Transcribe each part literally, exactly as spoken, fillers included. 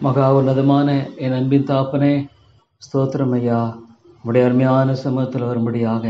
மகா உன்னதமான என் அன்பின் தாப்பனே, ஸ்தோத்திரம் ஐயா. உடைய அருமையான சமூகத்தில் வரும்படியாக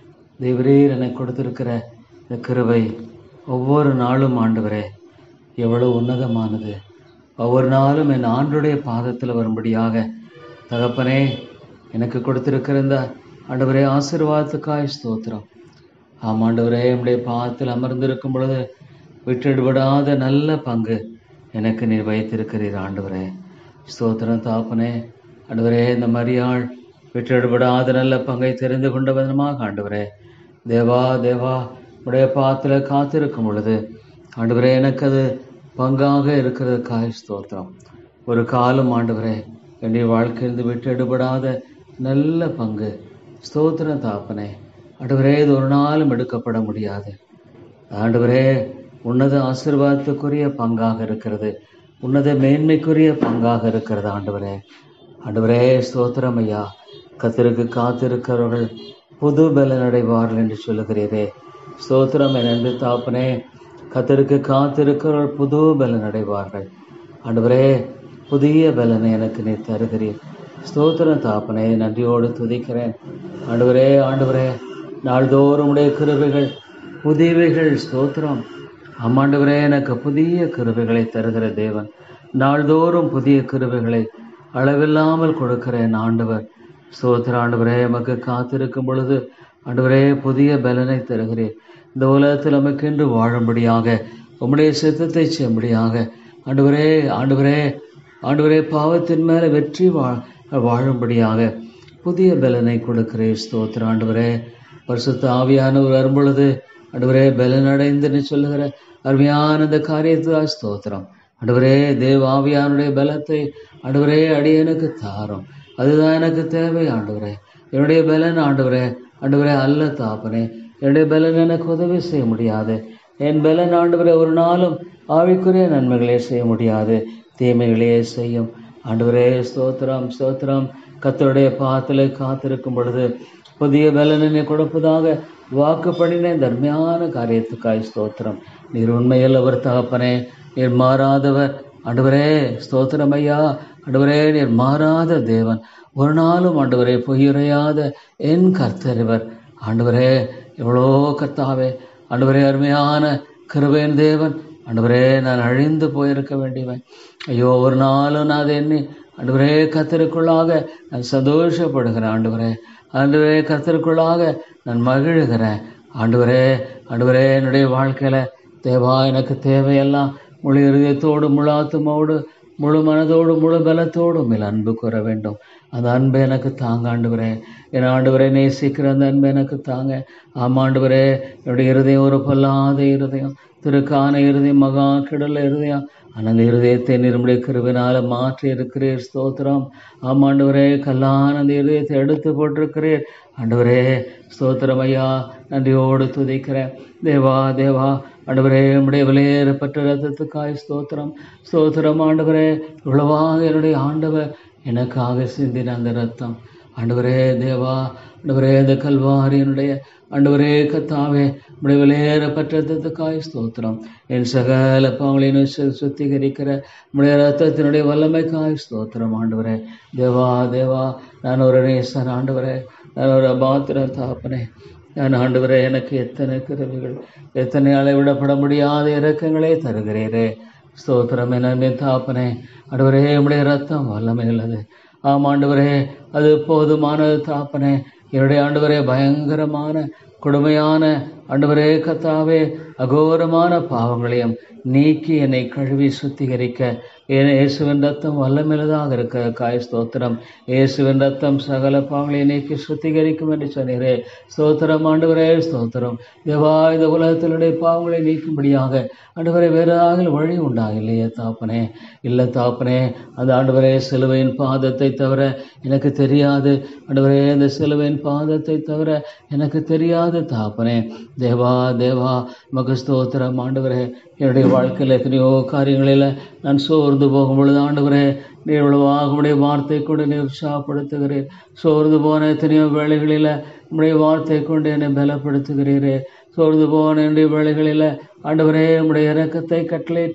தேவரீர் எனக்கு கொடுத்திருக்கிற இந்த கிருபை ஒவ்வொரு நாளும் ஆண்டவரே எவ்வளோ உன்னதமானது. ஒவ்வொரு நாளும் என் ஆண்டுடைய பாதத்தில் வரும்படியாக தகப்பனே எனக்கு கொடுத்திருக்கிற இந்த ஆண்டவரே ஆசீர்வாதத்துக்காய் ஸ்தோத்திரம். ஆம் ஆண்டவரே, என்னுடைய பாதத்தில் அமர்ந்திருக்கும் பொழுது விட்டுவிடாத நல்ல பங்கு எனக்கு நீர் வைத்திருக்கிறீர் ஆண்டவரே. ஸ்தோத்திரம் தாப்பனே. ஆண்டவரே, இந்த மரியாள் விட்டுவிடாத நல்ல பங்கை தெரிந்து கொண்ட விதமாக ஆண்டவரே, தேவா தேவா உடைய பாதத்தில் காத்திருக்கும் பொழுது ஆண்டவரே எனக்கு அது பங்காக இருக்கிறதுக்காய் ஸ்தோத்திரம். ஒரு காலம் ஆண்டவரே என்னுடைய வாழ்க்கையிலிருந்து விட்டுவிடாத நல்ல பங்கு ஸ்தோத்திரம் தாப்பனே. ஆண்டவரே, இது ஒரு நாளும் எடுக்கப்பட முடியாது ஆண்டவரே. உன்னத ஆசீர்வாதத்துக்குரிய பங்காக இருக்கிறது, உன்னத மேன்மைக்குரிய பங்காக இருக்கிறது ஆண்டவரே. ஆண்டவரே ஸ்தோத்திரம் ஐயா. கர்த்தருக்கு காத்திருக்கிறவர்கள் புது பலன் அடைவார்கள் என்று சொல்லுகிறீரே. ஸ்தோத்திரம் என் அன்பு தாப்பனே. கர்த்தருக்கு காத்திருக்கிறவர்கள் புது பலன் அடைவார்கள் ஆண்டவரே. புதிய பலனை எனக்கு நீ தருகிறீர். ஸ்தோத்திரம் தாப்பனே, நன்றியோடு துதிக்கிறேன் ஆண்டவரே. ஆண்டவரே, நாள்தோறும் உடைய கிருபைகள் புதியவைகள். ஸ்தோத்திரம் ஆமாண்டவரே, எனக்கு புதிய கிருபைகளை தருகிற தேவன். நாள்தோறும் புதிய கிருபைகளை அளவில்லாமல் கொடுக்கிறேன் ஆண்டவர். ஸ்தோத்திர ஆண்டவரே, நமக்கு காத்திருக்கும் பொழுது ஆண்டவரே புதிய பலனை தருகிறேன். இந்த உலகத்தில் நமக்கென்று வாழும்படியாக உம்முடைய சித்தத்தை செய்யும்படியாக ஆண்டவரே ஆண்டவரே ஆண்டவரே பாவத்தின் மேலே வெற்றி வா வாழும்படியாக புதிய பலனை கொடுக்கிறேன். ஸ்தோத்திர ஆண்டவரே. பரிசுத்த ஆவியானவர் வரும்பொழுது ஆண்டவரே பலன் அடைந்துன்னு சொல்லுகிற அருமையான இந்த காரியத்துக்காக ஸ்தோத்திரம் ஆண்டவரே. தேவ ஆவியானுடைய பலத்தை ஆண்டவரே அடியனுக்கு தாரும். அதுதான் எனக்கு தேவை ஆண்டவரே. என்னுடைய பலன் ஆண்டவரே ஆண்டவரே அல்ல தாப்பனே. என்னுடைய பலன் எனக்கு உதவி செய்ய முடியாது. என் பலன் ஆண்டவரே ஒரு நாளும் ஆவிக்குரிய நன்மைகளே செய்ய முடியாது, தீமைகளே செய்யும் ஆண்டவரே. ஸ்தோத்திரம் ஸ்தோத்திரம். கர்த்தருடைய பாதத்திலே காத்திருக்கும் பொழுது புதிய பலனை கொடுப்பதாக வாக்கு பண்ணின தர்மையான காரியத்துக்காய் ஸ்தோத்திரம். நீர் உண்மையில் அவர் தகப்பனே, நீர் மாறாதவர் ஆண்டவரே. ஸ்தோத்திரம் ஐயா. ஆண்டவரே, நீர் மாறாத தேவன். ஒரு நாளும் ஆண்டவரே பொய்யுரையாத என் கர்த்தரிவர் ஆண்டவரே. எவ்வளோ கர்த்தாவே ஆண்டவரே, அருமையான கிருபையின் தேவன் ஆண்டவரே. நான் அழிந்து போயிருக்க வேண்டியவன். ஐயோ, ஒரு நாளும் நான் அதை எண்ணி ஆண்டவரே கர்த்தருக்குள்ளாக நான் சந்தோஷப்படுகிறேன் ஆண்டவரே. ஆண்டவரே கர்த்தருக்குள்ளாக நான் மகிழ்கிறேன் ஆண்டவரே. ஆண்டவரே, என்னுடைய வாழ்க்கையில் தேவா எனக்கு தேவையெல்லாம் முழு இருதயத்தோடு முழு ஆத்துமாவோடு முழு மனதோடு முழு பலத்தோடு மேல் அன்பு கூற வேண்டும். அந்த அன்பை எனக்கு தாங்க ஆண்டவரே. என் ஆண்டவரே நேசிக்கிற அந்த அன்பை எனக்கு தாங்க. ஆமாண்டவரே, என்னுடைய இருதயம் ஒரு பொல்லாத இருதயம், திருக்கான இருதயம், மகா கிடல இருதயம். ஆனால் அந்த இருதயத்தை நிரும்புடைய கிருபினால மாற்றி இருக்கிறீர். ஸ்தோத்திரம் ஆமாண்டவரே. கல்லான அந்த இருதயத்தை எடுத்து போட்டிருக்கிறீர் ஆண்டவரே. ஸ்தோத்திரம் ஐயா. நன்றியோடு துதிக்கிறேன் தேவா தேவா ஆண்டவரே. நம்முடைய விலையேறப்பட்ட ரத்தத்துக்காய் ஸ்தோத்திரம் ஸ்தோத்திரம் ஆண்டவரே. இவ்வளவாக என்னுடைய ஆண்டவர் எனக்காக சிந்தின அந்த ரத்தம் ஆண்டவரே தேவா ஆண்டவரே. அந்த கல்வாரியனுடைய ஆண்டவரே கத்தாவே நம்முடைய விலையேறப்பட்ட ரத்தத்துக்காய் ஸ்தோத்திரம். என் சகல பாவங்களையும் சுத்திகரிக்கிற நம்முடைய ரத்தத்தினுடைய வல்லமைக்காய் ஸ்தோத்திரம் ஆண்டவரே. தேவா தேவா நான் ஒரு நேசன் ஆண்டவரே. நான் ஒரு அபாத்திர தாப்பனே. நான் ஆண்டவரே எனக்கு எத்தனை கிருபைகள், எத்தனை அளவிடப்பட முடியாத இரக்கங்களே தருகிறீரே. ஸ்தோத்திரம் என் தாப்பனே. ஆண்டவரே, நம்முடைய ரத்தம் வல்லமை உள்ளது. ஆம் ஆண்டவரே, அது போதுமானது தாப்பனே. என்னுடைய ஆண்டவரே பயங்கரமான கொடுமையான ஆண்டவரே கத்தாவே அகோரமான பாவங்களையும் நீக்கி என்னை கழுவி சுத்திகரிக்க என் இயேசுவின் ரத்தம் வல்லமில்லதாக இருக்க காய் ஸ்தோத்திரம். இயேசுவின் ரத்தம் சகல பாவங்களை நீக்கி சுத்திகரிக்கும் என்று சொன்னீரே. ஸ்தோத்திரம் ஆண்டவரே. ஸ்தோத்திரம் தேவா. இந்த உலகத்தினுடைய பாவங்களை நீக்கும்படியாக ஆண்டவரே வேறாக வழி உண்டாக இல்லையே தாப்பனே. இல்லை தாப்பனே. அந்த ஆண்டவரே சிலுவையின் பாதத்தை தவிர எனக்கு தெரியாது ஆண்டவரே. அந்த சிலுவையின் பாதத்தை தவிர எனக்கு தெரியாது தாப்பனே. தேவா தேவா மக ஸ்தோத்திரம் ஆண்டவரே. என்னுடைய வாழ்க்கையில் எத்தனையோ காரியங்களில் நான் சோர்ந்து போகும் பொழுது ஆண்டவரே நீர் இவ்வளவாக உடைய வார்த்தை கொண்டு நீ உற்சாகப்படுத்துகிறீர். சோர்ந்து போன எத்தனையோ வேளைகளில் உடைய வார்த்தை கொண்டு என்னை பலப்படுத்துகிறீரே. சோர்ந்து போன என்னுடைய வேளைகளில் ஆண்டவரே உடைய இரக்கத்தை கட்டளையிட்டு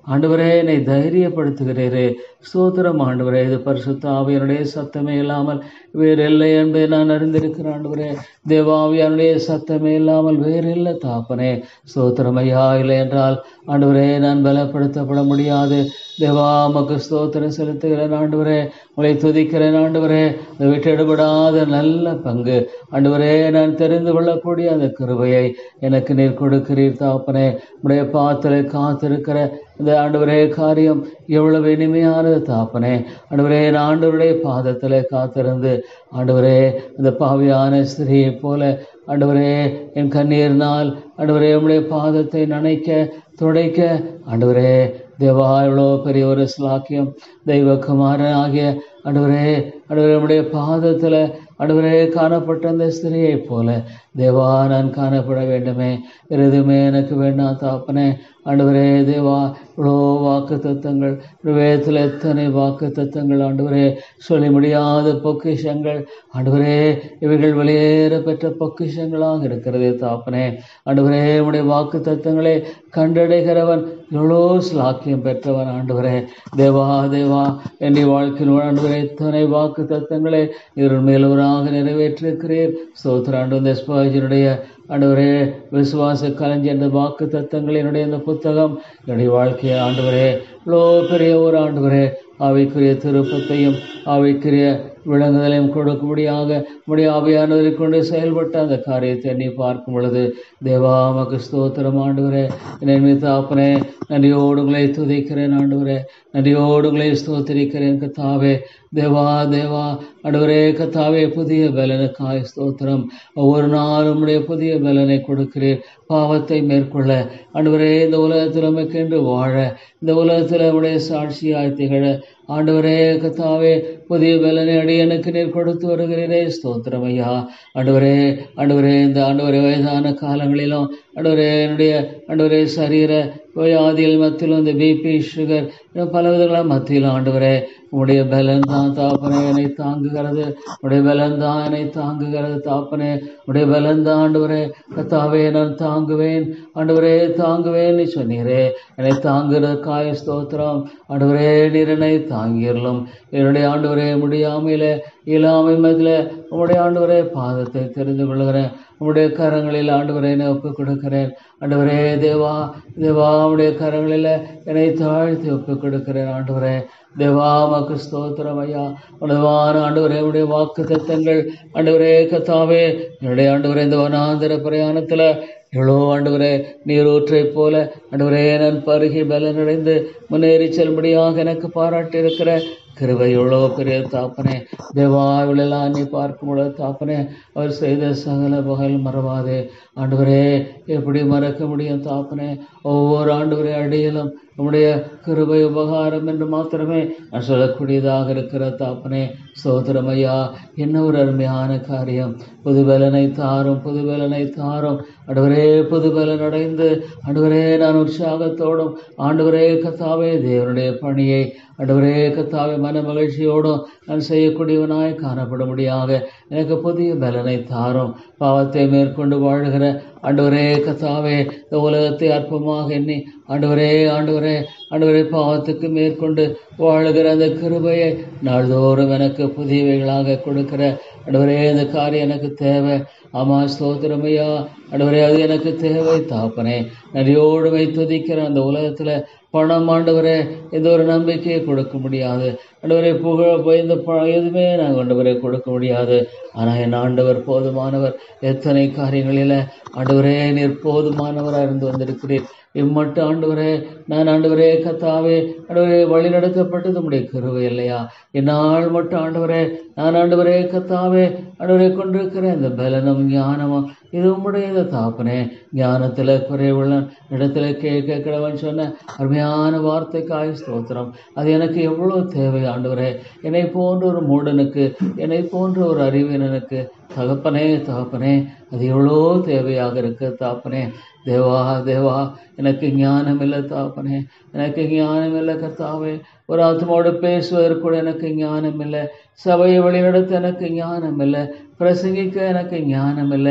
ஆண்டவரே என்னை தைரியப்படுத்துகிறீரே. ஸ்தோத்திரம் ஆண்டவரே. இது பரிசுத்த ஆவியானுடைய சத்தமே இல்லாமல் வேறு இல்லை என்பதை நான் அறிந்திருக்கிறேன் ஆண்டவரே. தேவாவியானுடைய சத்தமே இல்லாமல் வேறு இல்லை தாப்பனே. ஸ்தோத்திரம் ஐயா. இல்லை என்றால் ஆண்டவரே நான் பலப்படுத்தப்பட முடியாது. தேவா மக்கு ஸ்தோத்திரம் செலுத்துகிறேன் ஆண்டவரே. உங்களை துதிக்கிறேன் ஆண்டவரே. இந்த விட்டெடுபடாத நல்ல பங்கு ஆண்டவரே நான் தெரிந்து கொள்ளக்கூடிய அந்த கிருபையை எனக்கு நீர் கொடுக்கிறீர் தாப்பனே. உடைய பாத்திர காத்திருக்கிற இந்த ஆண்டவரே காரியம் எவ்வளவு இனிமையானது தாப்பனே. ஆண்டவரே நான் ஆண்டவருடைய பாதத்தில் காத்திருந்து ஆண்டவரே இந்த பாவியான ஸ்திரியை போல ஆண்டவரே என் கண்ணீர்னால் ஆண்டவரே உடைய பாதத்தை நனைக்க துடைக்க ஆண்டவரே தேவா எவ்வளோ பெரிய ஒரு ஸ்லாக்கியம். தெய்வகுமாரன் ஆகிய ஆண்டவரே ஆண்டவரே உடைய பாதத்தில் ஆண்டவரே காணப்பட்ட அந்த ஸ்திரியை போல தேவா நான் காணப்பட வேண்டுமே. எதுவுமே எனக்கு வேண்டாம் தாப்பனே. ஆண்டவரே தேவா இவ்வளோ வாக்கு தத்தங்கள் வேதத்தில் எத்தனை வாக்கு தத்தங்கள் ஆண்டவரே சொல்லி முடியாத பொக்கிஷங்கள் ஆண்டவரே இவைகள் வெளியேற பெற்ற பொக்கிஷங்களாக இருக்கிறதே தாப்பனே. ஆண்டவரே உடைய வாக்கு தத்தங்களை கண்டடைகிறவன் எவ்வளோ ஸ்லாக்கியம் பெற்றவன் ஆண்டவரே. தேவா தேவா என்னுடைய வாழ்க்கையில் ஆண்டவரே எத்தனை வாக்கு தத்தங்களை இவர்கள் மேலவராக நிறைவேற்றிருக்கிறீர். ஸ்தோத்திர ஆண்டு ஸ்பாஜனுடைய ஆண்டவரே விசுவாச கலைஞர் என்ற வாக்கு தத்தங்களினுடைய இந்த புத்தகம் என்னுடைய வாழ்க்கையை ஆண்டவரே இவ்வளோ பெரிய ஒரு ஆண்டவரே ஆவிக்குரிய திருப்பத்தையும் ஆவிக்குரிய விளங்குதலையும் கொடுக்கும்படியாக உடைய ஆவியானவரை கொண்டு செயல்பட்ட அந்த காரியத்தை எண்ணி பார்க்கும் பொழுது தேவா மக்கு ஸ்தோத்திரம் ஆண்டவரே. என்னை தாப்பனே நன்றியோடு உங்களை துதிக்கிறேன் ஆண்டவரே. நன்றியோடு உங்களை ஸ்தோத்திரிக்கிறேன் கத்தாவே. தேவா தேவா ஆண்டவரே கத்தாவே புதிய பலனுக்காய் ஸ்தோத்திரம். ஒவ்வொரு நாளும் உடைய புதிய பலனை கொடுக்கிறீர் பாவத்தை மேற்கொள்ள ஆண்டவரே. இந்த உலகத்தில் உமக்கென்று வாழ இந்த உலகத்தில் உடைய சாட்சியாய் திகழ ஆண்டவரே கத்தாவே புதிய பலனை அடியனுக்கு நீர் கொடுத்து வருகிறீரே. ஸ்தோத்திரம் ஐயா. ஆண்டவரே ஆண்டவரே இந்த ஆண்டவரே வயதான காலங்களிலும் ஆண்டவரே என்னுடைய ஆண்டவரே சரீர வியாதிகள் மத்தியிலும் இந்த பிபி சுகர் பல விதங்களாக மத்தியிலும் ஆண்டவரே உடைய பலன் தான் தாப்பனே என்னை தாங்குகிறது. உடைய பலன் தான் என்னை தாங்குகிறது தாப்பனே. உடைய பலன் தான் ஆண்டவரே கத்தாவே நான் தாங்குவேன் ஆண்டவரே தாங்குவேன் நீ சொன்னீரே. என்னை தாங்குறதுக்காய ஸ்தோத்திரம் ஆண்டவரே. நீர் என்னை தாங்கிடலும் என்னுடைய ஆண்டவரே முடியாமையில இயலாமை மதில் உங்களுடைய ஆண்டவரே பாதத்தை தெரிந்து கொள்கிறேன். உங்களுடைய கரங்களில் ஆண்டவரை என்னை ஒப்புக் கொடுக்கிறேன் ஆண்டவரே. தேவா தேவா உடைய கரங்களில் என்னை தாழ்த்தி ஒப்புக் கொடுக்கிறேன் ஆண்டவரே. தேவா மக்கு ஸ்தோத்திரம் ஐயா. உணவான ஆண்டவரே உடைய வாக்கு தத்தங்கள் ஆண்டவரே கத்தாவே என்னுடைய ஆண்டவரே இந்த வனாந்தர பிரயாணத்தில் எவ்வளோ ஆண்டவரே நீரூற்றை போல ஆண்டவரே நான் பருகி பலனடைந்து முன்னேறி செல்லும்படியாக எனக்கு பாராட்டி இருக்கிற கிருபை எவ்வளோ பெரிய தாப்பனே. தேவா இவளெல்லாம் நீ பார்க்கும் பொழுது தாப்பனே அவர் செய்த சகல பகல் மறவாதே ஆண்டவரே. எப்படி மறக்க முடியும் தாப்பனே. ஒவ்வொரு ஆண்டவரே அடியிலும் நம்முடைய கிருபை உபகாரம் என்று மாத்திரமே நான் சொல்லக்கூடியதாக இருக்கிற தாப்பனே. சோதரம் ஐயா என்ன ஒரு அருமையான காரியம். புதுபலனை தாரும் புதுபலனை தாரும் ஆண்டவரே. புதுபலன் அடைந்து ஆண்டவரே நான் உற்சாகத்தோடும் ஆண்டவரே கத்தாவே தேவனுடைய பணியை ஆண்டவரே கத்தாவே மன மகிழ்ச்சியோடும் நான் செய்யக்கூடியவனாய் காணப்படும்படியாக எனக்கு புதிய பலனை தாரும். பாவத்தை மேற்கொண்டு வாழ்கிற ஆண்டவரே கத்தாவே இந்த உலகத்தை அற்பமாக எண்ணி ஆண்டவரே ஆண்டவரே ஆண்டவரே பாவத்துக்கு மேற்கொண்டு வாழ்கிற அந்த கிருபையை நாள்தோறும் எனக்கு புதியவைகளாக கொடுக்கிற ஆண்டவரே இந்த காரியம் எனக்கு தேவை. ஆமா ஸ்தோத்திரமையா ஆண்டவரே அது எனக்கு தேவை தாப்பனே. நடியோடுமை துதிக்கிற அந்த உலகத்தில் பணம் ஆண்டவரே எந்த ஒரு நம்பிக்கையை கொடுக்க முடியாது ஆண்டவரே. புகழ இந்த எதுவுமே நாங்கள் ஆண்டவரை கொடுக்க முடியாது. ஆனால் என் ஆண்டவர் போதுமானவர். எத்தனை காரியங்களில் ஆண்டவரே நீர் போதுமானவராக இருந்து வந்திருக்கிறீர். இம்மட்டு ஆண்டவரே நான் ஆண்டவரே கத்தாவே ஆண்டவரே வழி நடத்தப்பட்டது உடைய கிருபை இல்லையா. என்னால் மட்டும் ஆண்டவரே நான் ஆண்டவரே கத்தாவே ஆண்டவரை கொண்டிருக்கிற இந்த பலனும் ஞானமும் இது உம்முடையது தாப்பனே. ஞானத்தில் குறைவுள்ள இடத்துல கேட்க கிழவன் சொன்ன அருமையான வார்த்தைக்காய் ஸ்தோத்திரம். அது எனக்கு எவ்வளோ தேவை ஆண்டவரே. என்னை போன்ற ஒரு மூடனுக்கு என்னை போன்ற ஒரு அறிவினனுக்கு தகப்பனே தகப்பனே அது எவ்வளோ தேவையாக இருக்கு தாப்பனே. தேவா தேவா எனக்கு ஞானம் இல்லை தாப்பனே. எனக்கு ஞானம் இல்லை கர்த்தாவே. ஒரு ஆத்மாவோடு பேசுவதற்கு கூட எனக்கு ஞானம் இல்லை. சபையை வழிநடத்த எனக்கு ஞானம் இல்லை. பிரசங்கிக்க எனக்கு ஞானம் இல்லை.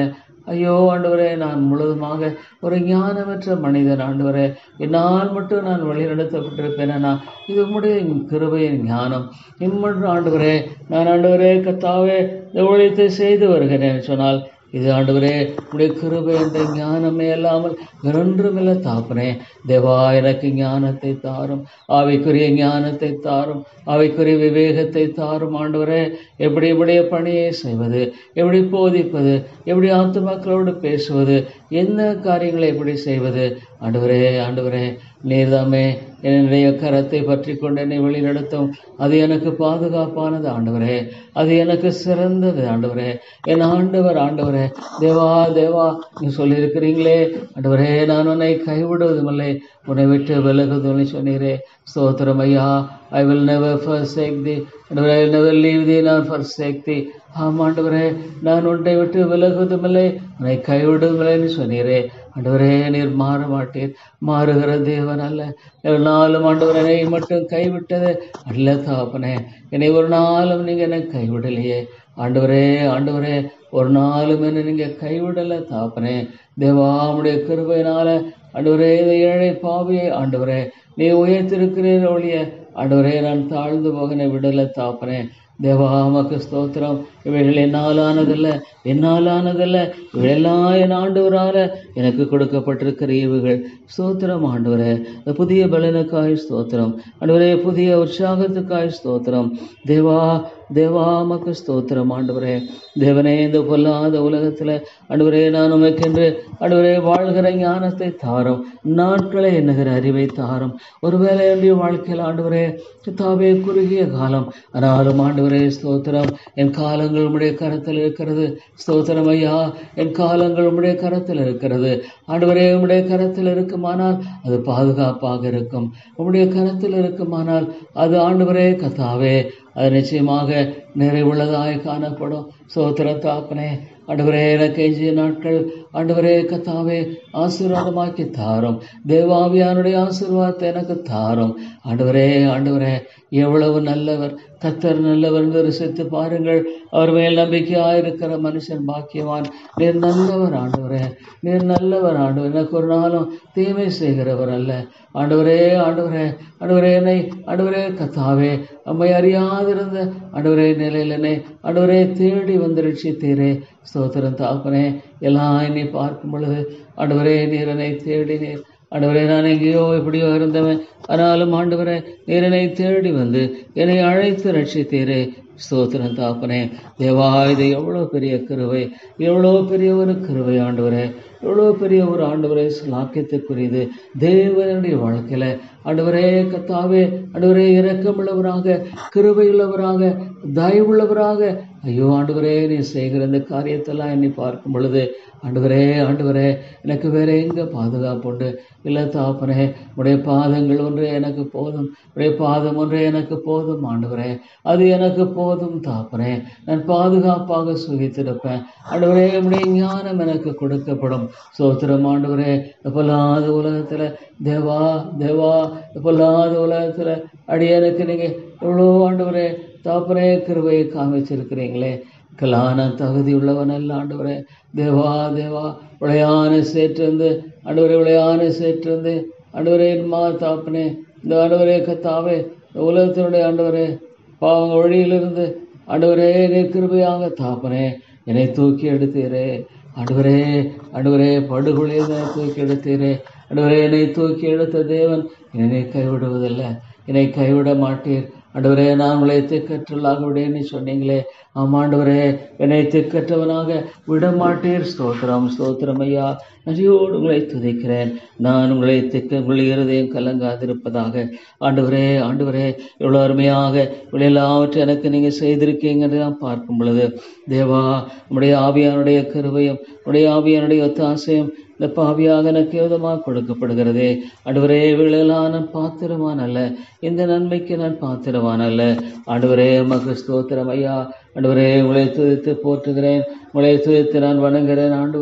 ஐயோ ஆண்டவரே, நான் முழுவதுமாக ஒரு ஞானமற்ற மனிதன் ஆண்டவரே, என்னால் மட்டும் நான் வழிநடத்தப்பட்டிருப்பேனா? இது உம்முடைய கிருபையின் ஞானம். இம்மன்று ஆண்டவரே, நான் ஆண்டவரே கர்த்தாவே இந்த ஊழியத்தை செய்து வருகிறேன் சொன்னால், இது ஆண்டவரே உடைய கிருபை என்ற ஞானமே அல்லாமல் வேறொன்றுமில்லை தாப்பனே. தேவா, எனக்கு ஞானத்தை தாரும், ஆவிக்குரிய ஞானத்தை தாரும், ஆவிக்குரிய விவேகத்தை தாரும் ஆண்டவரே. எப்படி இப்படிய பணியை செய்வது, எப்படி போதிப்பது, எப்படி ஆத்துமாக்களோடு பேசுவது, என்ன காரியங்களை எப்படி செய்வது ஆண்டவரே. ஆண்டவரே நீர்தாமே என்னுடைய கரத்தை பற்றி கொண்டு என்னை வழி நடத்தும். அது எனக்கு பாதுகாப்பானது ஆண்டவரே, அது எனக்கு சிறந்தது ஆண்டவரே. என் ஆண்டவர் ஆண்டவரே, தேவா தேவா நீ சொல்லியிருக்கிறீங்களே ஆண்டவரே, நான் உன்னை கைவிடுவதுமில்லை, உன்னை விட்டு விலகுவதும் சொன்னீரே. ஸ்தோத்திரம் ஐயா. I will never forsake thee. ஆண்டவரே, I will never leave thee nor forsake thee. ஆம் ஆண்டவரே, நான் உன்னை விட்டு விலகுவதுமில்லை, உன்னை கைவிடுவதில்லைன்னு சொன்னீரே. ஆண்டவரே, நீர் மாற மாட்டீர், மாறுகிற தேவன் அல்ல. ஒரு நாளும் ஆண்டவரே என்னை மட்டும் கைவிட்டது அல்ல தாப்பனே. என்னை ஒரு நாளும் நீங்கள் என்னை கைவிடலையே ஆண்டவரே. ஆண்டவரே ஒரு நாளும் என்னை நீங்கள் கைவிடலை தாப்பனே. தேவாவுடைய கிருபையினால ஆண்டவரே இந்த ஏழை பாவியை ஆண்டவரே நீ உயர்த்திருக்கிறீர் ஒழிய ஆண்டவரே நான் தாழ்ந்து போகனை விடலை தாப்பனே. தேவா உமக்கு ஸ்தோத்திரம். இவைகள் என்னாலானதல்ல, என்னாலானதல்ல, இவையெல்லாம் என் ஆண்டவரால எனக்கு கொடுக்கப்பட்டிருக்கிற ஈவுகள். ஸ்தோத்திரம் ஆண்டவரே. இந்த புதிய பலனுக்காய் ஸ்தோத்திரம் ஆண்டவரே, புதிய உற்சாகத்துக்காய் ஸ்தோத்திரம். தேவா தேவா உமக்கு ஸ்தோத்திரம் ஆண்டவரே. தேவனே, இந்த பொல்லாத உலகத்தில் ஆண்டவரே நான் உமக்கென்று ஆண்டவரே வாழ்கிற ஞானத்தை தாரும், நாட்களை எண்ணுகிற அறிவை தாரும். ஒருவேளை என்னுடைய வாழ்க்கையில் ஆண்டவரே தாவே குறுகிய காலம், ஆனாலும் ஆண்டவரே ஸ்தோத்திரம், என் காலங்கள் உம்முடைய கரத்தில் இருக்கிறது. ஸ்தோத்திரம் ஐயா, என் காலங்கள் உம்முடைய கரத்தில் இருக்கிறது ஆண்டவரே. உம்முடைய கரத்தில் இருக்குமானால் அது பாதுகாப்பாக இருக்கும், உம்முடைய கரத்தில் இருக்குமானால் அது ஆண்டவரே கர்த்தாவே அது நிச்சயமாக நிறைவுள்ளதாய் காணப்படும். ஸ்தோத்திரம் தாப்பனே. ஆண்டவரே எனக்கு எஞ்சிய நாட்கள் ஆண்டவரே கர்த்தாவே ஆசீர்வாதமாக்கி தாரும். தேவாவியானுடைய ஆசீர்வாதத்தை எனக்கு தாரும் ஆண்டவரே. ஆண்டவரே எவ்வளவு நல்லவர் கர்த்தர், நல்லவர் என்று ருசித்து பாருங்கள். அவர் மேல் நம்பிக்கையாயிருக்கிற மனுஷன் பாக்கியவான். நீர் நல்லவர் ஆண்டவரே, நீர் நல்லவர் ஆண்டவர். எனக்கு ஒரு நாளும் தீமை செய்கிறவர் அல்ல ஆண்டவரே. ஆண்டவரே ஆண்டவரே என்னை ஆண்டவரே கர்த்தாவே அம்மை அறியாதிருந்த ஆண்டவரே நிலையில் என்னை ஆண்டவரே தேடி வந்து ரட்சித்தீரே. ஸ்தோத்திரம் தாப்பனே. எல்லாம் என்னை பார்க்கும் பொழுது ஆண்டவரே நீர் என்னை தேடினீர் ஆண்டவரே. நான் எங்கேயோ எப்படியோ இருந்தவன், ஆனாலும் ஆண்டவரே நீர் என்னை தேடி வந்து என்னை அழைத்து ரட்சித்தீரே. ஸ்தோத்திரம் தாப்பனே. தேவா, இது எவ்வளோ பெரிய கிருபை, எவ்வளோ பெரிய ஒரு கிருபை ஆண்டவரே, எவ்வளோ பெரிய ஒரு ஆண்டவரே ஸ்லாக்கியத்துக்குரியது தேவனுடைய வாழ்க்கையில். ஆண்டவரே கர்த்தாவே ஆண்டவரே இரக்கமுள்ளவராக, கிருபையுள்ளவராக, தயவுள்ளவராக ஐயோ ஆண்டவரே நீ செய்கிற இந்த காரியத்தெல்லாம் என்னை பார்க்கும் பொழுது ஆண்டவரே ஆண்டவரே எனக்கு வேற எங்கே பாதுகாப்பு உண்டு? இல்லை தாப்பனே, உடைய பாதங்கள் ஒன்றே எனக்கு போதும், உடைய பாதம் ஒன்றே எனக்கு போதும் ஆண்டவரே, அது எனக்கு போதும் தாப்பனே. நான் பாதுகாப்பாக சுகித்திருப்பேன் ஆண்டவரே. உடைய ஞானம் எனக்கு கொடுக்கப்படும். சோத்திரம் ஆண்டவரே. பொல்லாத உலகத்தில் தேவா தேவா பொல்லாத உலகத்தில் அடியனுக்கு நீங்கள் எவ்வளோ ஆண்டவரே தாப்பனே கிருபையை காமிச்சிருக்கிறீங்களே. கலான தகுதி உள்ளவன் அல்ல ஆண்டவரே. தேவா தேவா விளையான சேற்றிருந்து ஆண்டவரே, விளையான சேற்றிருந்து ஆண்டவரே மா தாப்பனே இந்த ஆண்டவரே கத்தாவே இந்த உலகத்தினுடைய ஆண்டவரே பாவங்க வழியிலிருந்து ஆண்டவரே நீ கிருபையாக தாப்பனே என்னை தூக்கி எடுத்தீரே ஆண்டவரே. ஆண்டவரே படுகொலையை தூக்கி எடுத்தீரே ஆண்டவரே. என்னை தூக்கி எடுத்த தேவன் என்னை கைவிடுவதில்லை, என்னை கைவிட மாட்டீர் ஆண்டவரே. நான் உங்களை திக்கற்றலாக விடேன்னு சொன்னீங்களே. ஆமாண்டவரே என்னை திக்கற்றவனாக விடமாட்டீர். ஸ்தோத்திரம் ஸ்தோத்திரம் ஐயா. நன்றியோடு உங்களை துதிக்கிறேன். நான் உங்களை திக்க உங்கள் இருதயம் கலங்காதிருப்பதாக. ஆண்டவரே ஆண்டவரே எவ்வளோ அருமையாக இவ்வளோல்லாவற்றை எனக்கு நீங்கள் செய்திருக்கீங்கன்னு நான் பார்க்கும் பொழுது தேவா உடைய ஆவியானுடைய கிருபையும் உடைய ஆவியானுடைய ஒத்தாசையும் இந்த பாவியாக எனக்கு விதமாக கொடுக்கப்படுகிறதே. ஆண்டவரே இவைகளெல்லாம் நான் பாத்திரவான் அல்ல, இந்த நன்மைக்கு நான் பாத்திரவான் அல்ல ஆண்டவரே. உமக்கு ஸ்தோத்திரம் ஐயா. ஆண்டவரே உங்களை துதித்து போற்றுகிறேன், உங்களை துதித்து நான் வணங்குகிறேன் ஆண்டவரே.